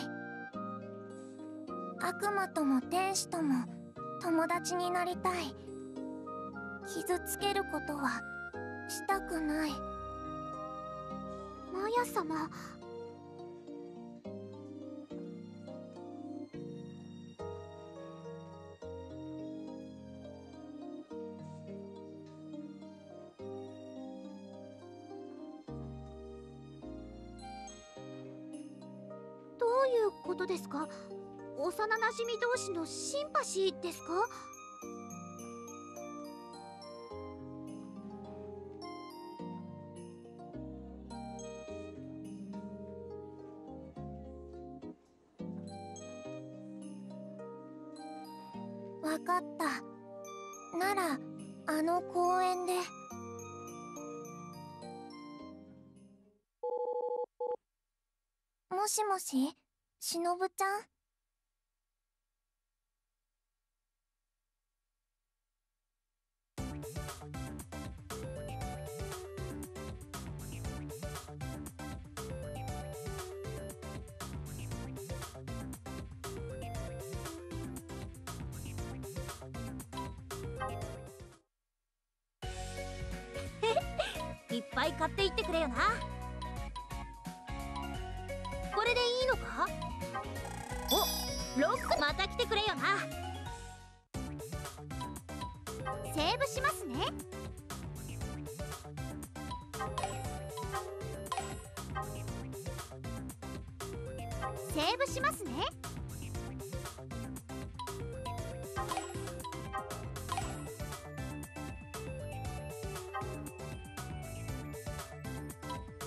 悪魔とも天使とも友達になりたい。傷つけることはしたくない。 マヤ様、どういうことですか？幼なじみ同士のシンパシーですか？ わかった。ならあの公園で。もしもし、しのぶちゃん？ いっぱい買っていってくれよな。これでいいのか？お、ロックまた来てくれよな。セーブしますね。セーブしますね。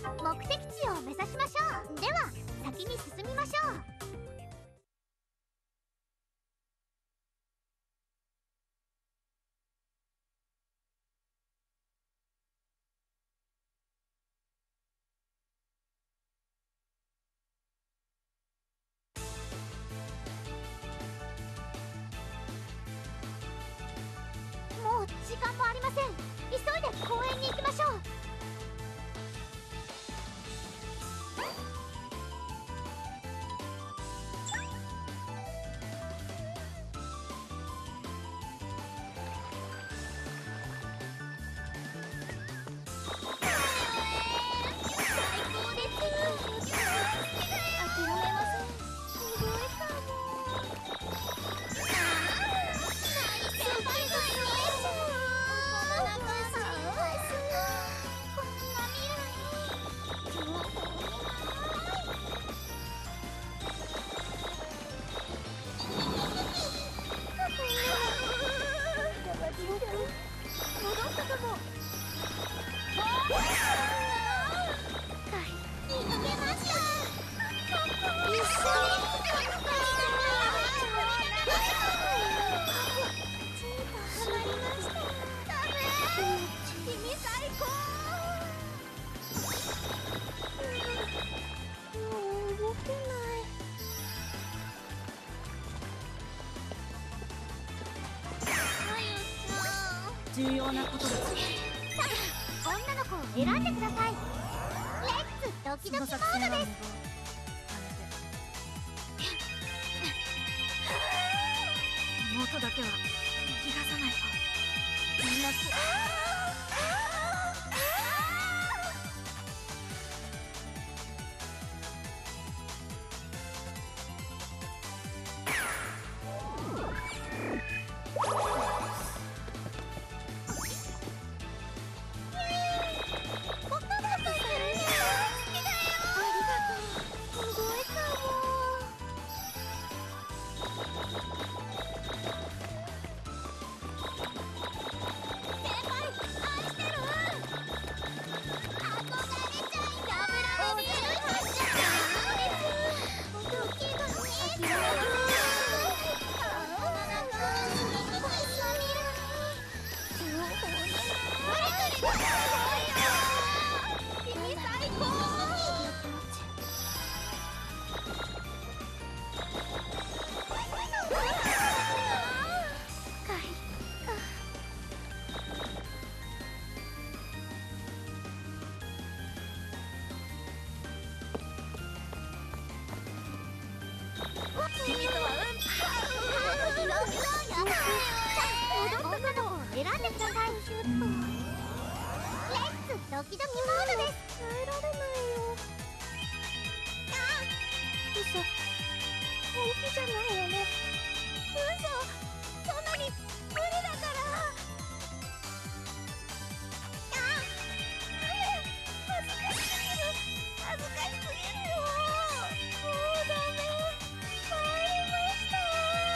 目的地を目指しましょう。では先に進みましょう。もう時間もありません。急いで公園に行きましょう。 重要なことです。 さあ、女の子を選んでください。レッツドキドキモードです。 妹だけは逃がさないと。みんな君とは女の子を選んでください。レッツドキドキモードです。耐えられないよ。嘘、本気じゃないよね。嘘、そんなに無理だから。恥ずかしすぎる。恥ずかしすぎるよ。もうダメ。帰りました。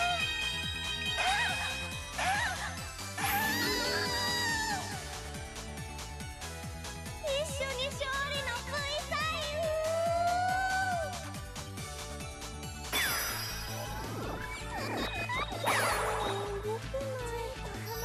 一緒に勝利の V サイン。動けない。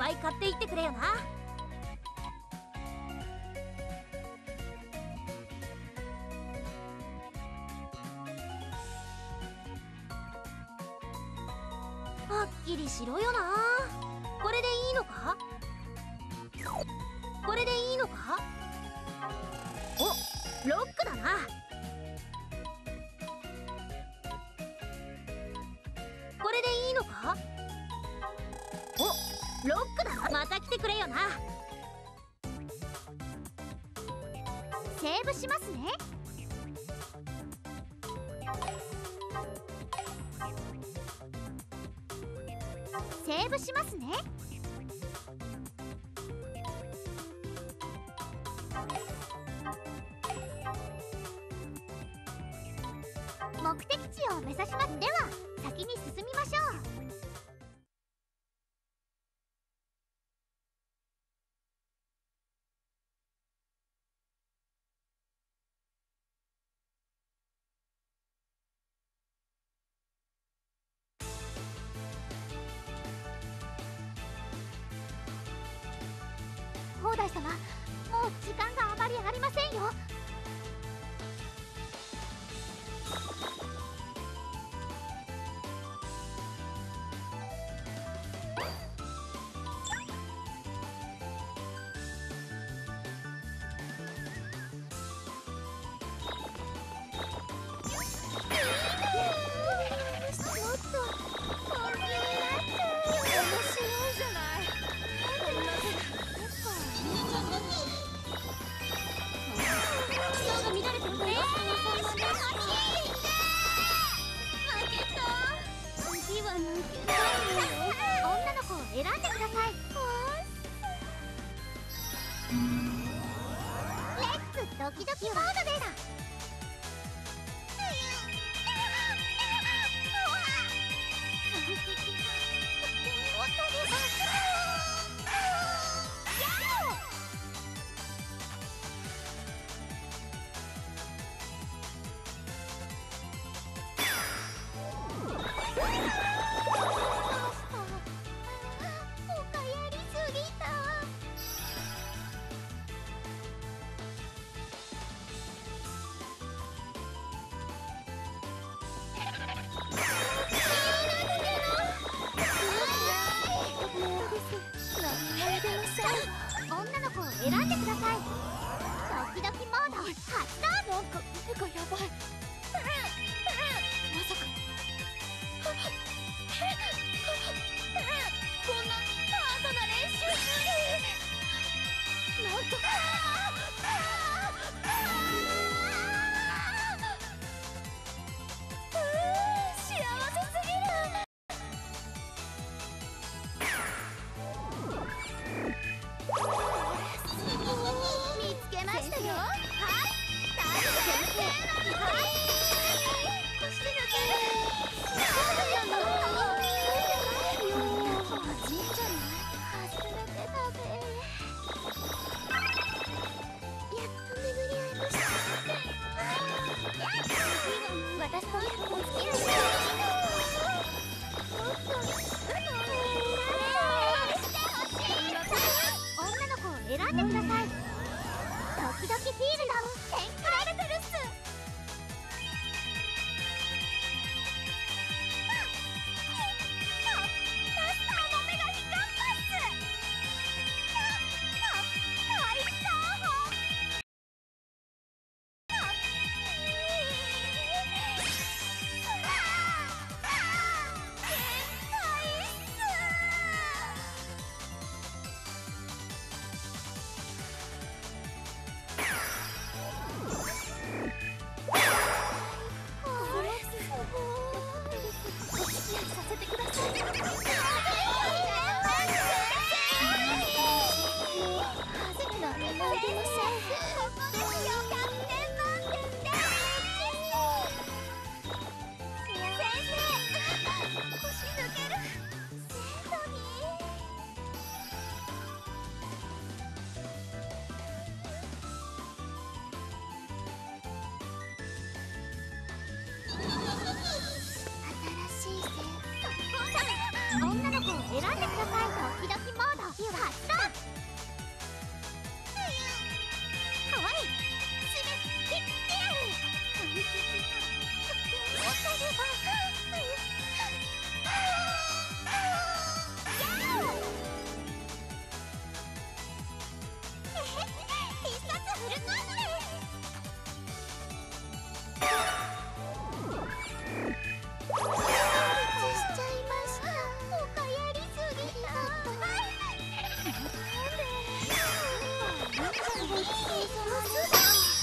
ぱい買っていってくれよな。はっきりしろよな。これでいいのか？これでいいのか？お、ロックだな。これでいいのか？お、ロックだな。また来てくれよな。セーブしますね。セーブしますね。目的地を目指します。では先に進みましょう。砲台様、もう時間があまりありませんよ。選んでください。レッツドキドキモードです。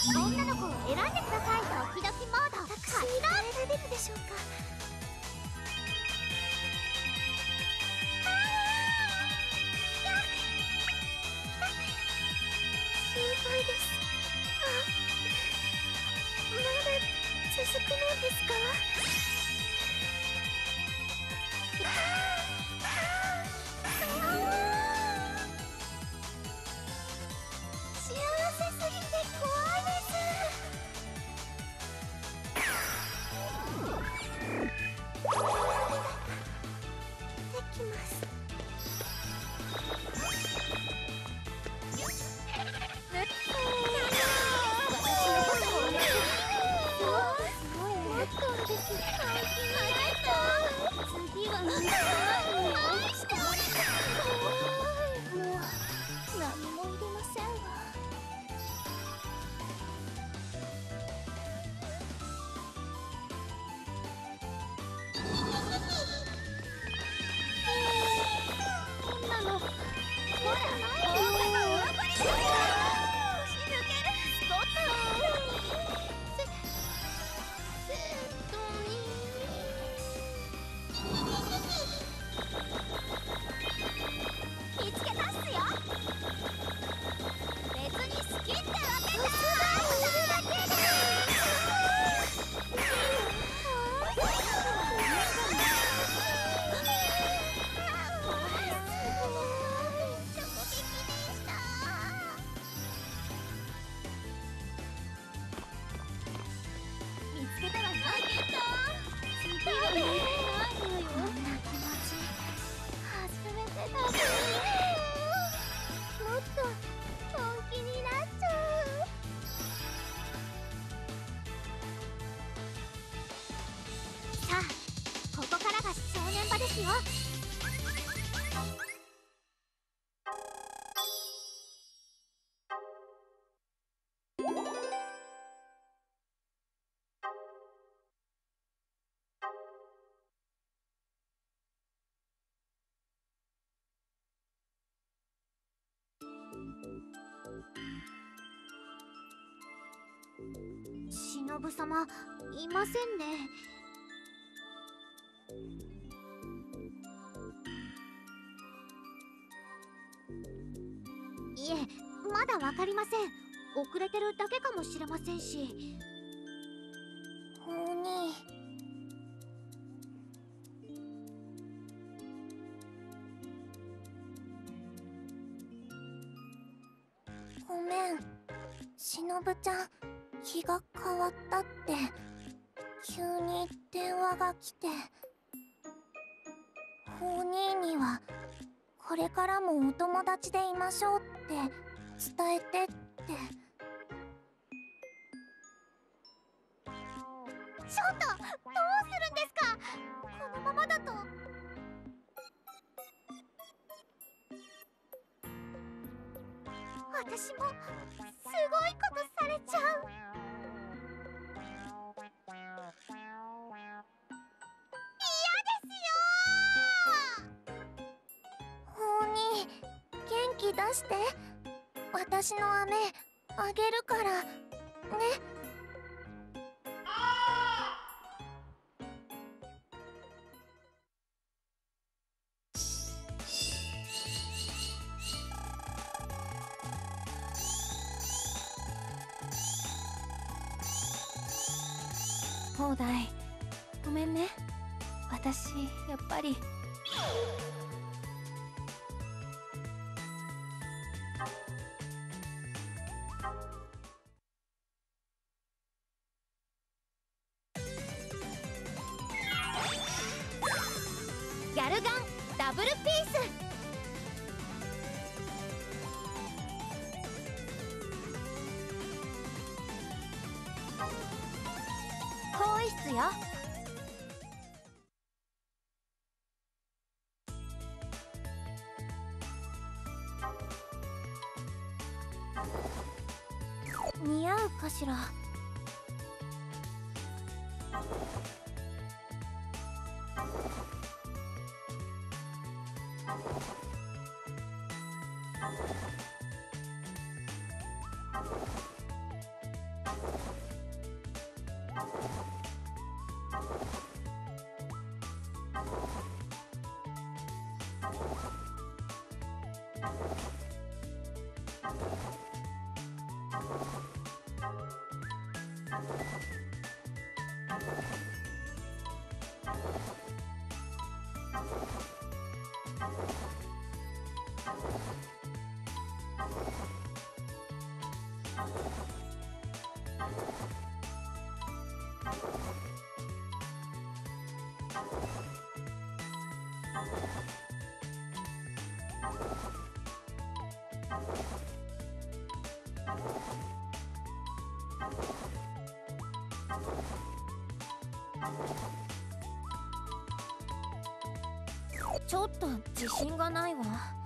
女の子を選んでください。ドキドキモード私に耐えられるでしょうか。心配です。まだ続くのですか？幸せすぎて怖いです。できます。次は何しております。もう何もいりませんわ。こんなのほら見つけたっすよ。別に好きってわけじゃ見つけたわよ。次はないのよ。こんな気持ち初めてだ。もっと本気になっちゃう。さあここからが正念場ですよ。忍様いませんね。いえまだわかりません。遅れてるだけかもしれませんし。 お兄、ごめん。しのぶちゃん日が変わったって急に電話が来て、お兄にはこれからもお友達でいましょうって伝えてって。ちょっとどうするんですか？このままだと。私もすごいことされちゃう。嫌ですよー。お兄、元気出して。私の飴あげるからね。 放題ごめんね。私やっぱりギャルガンダブルピース。更衣室よ。 似合うかしら。 ちょっと自信がないわ。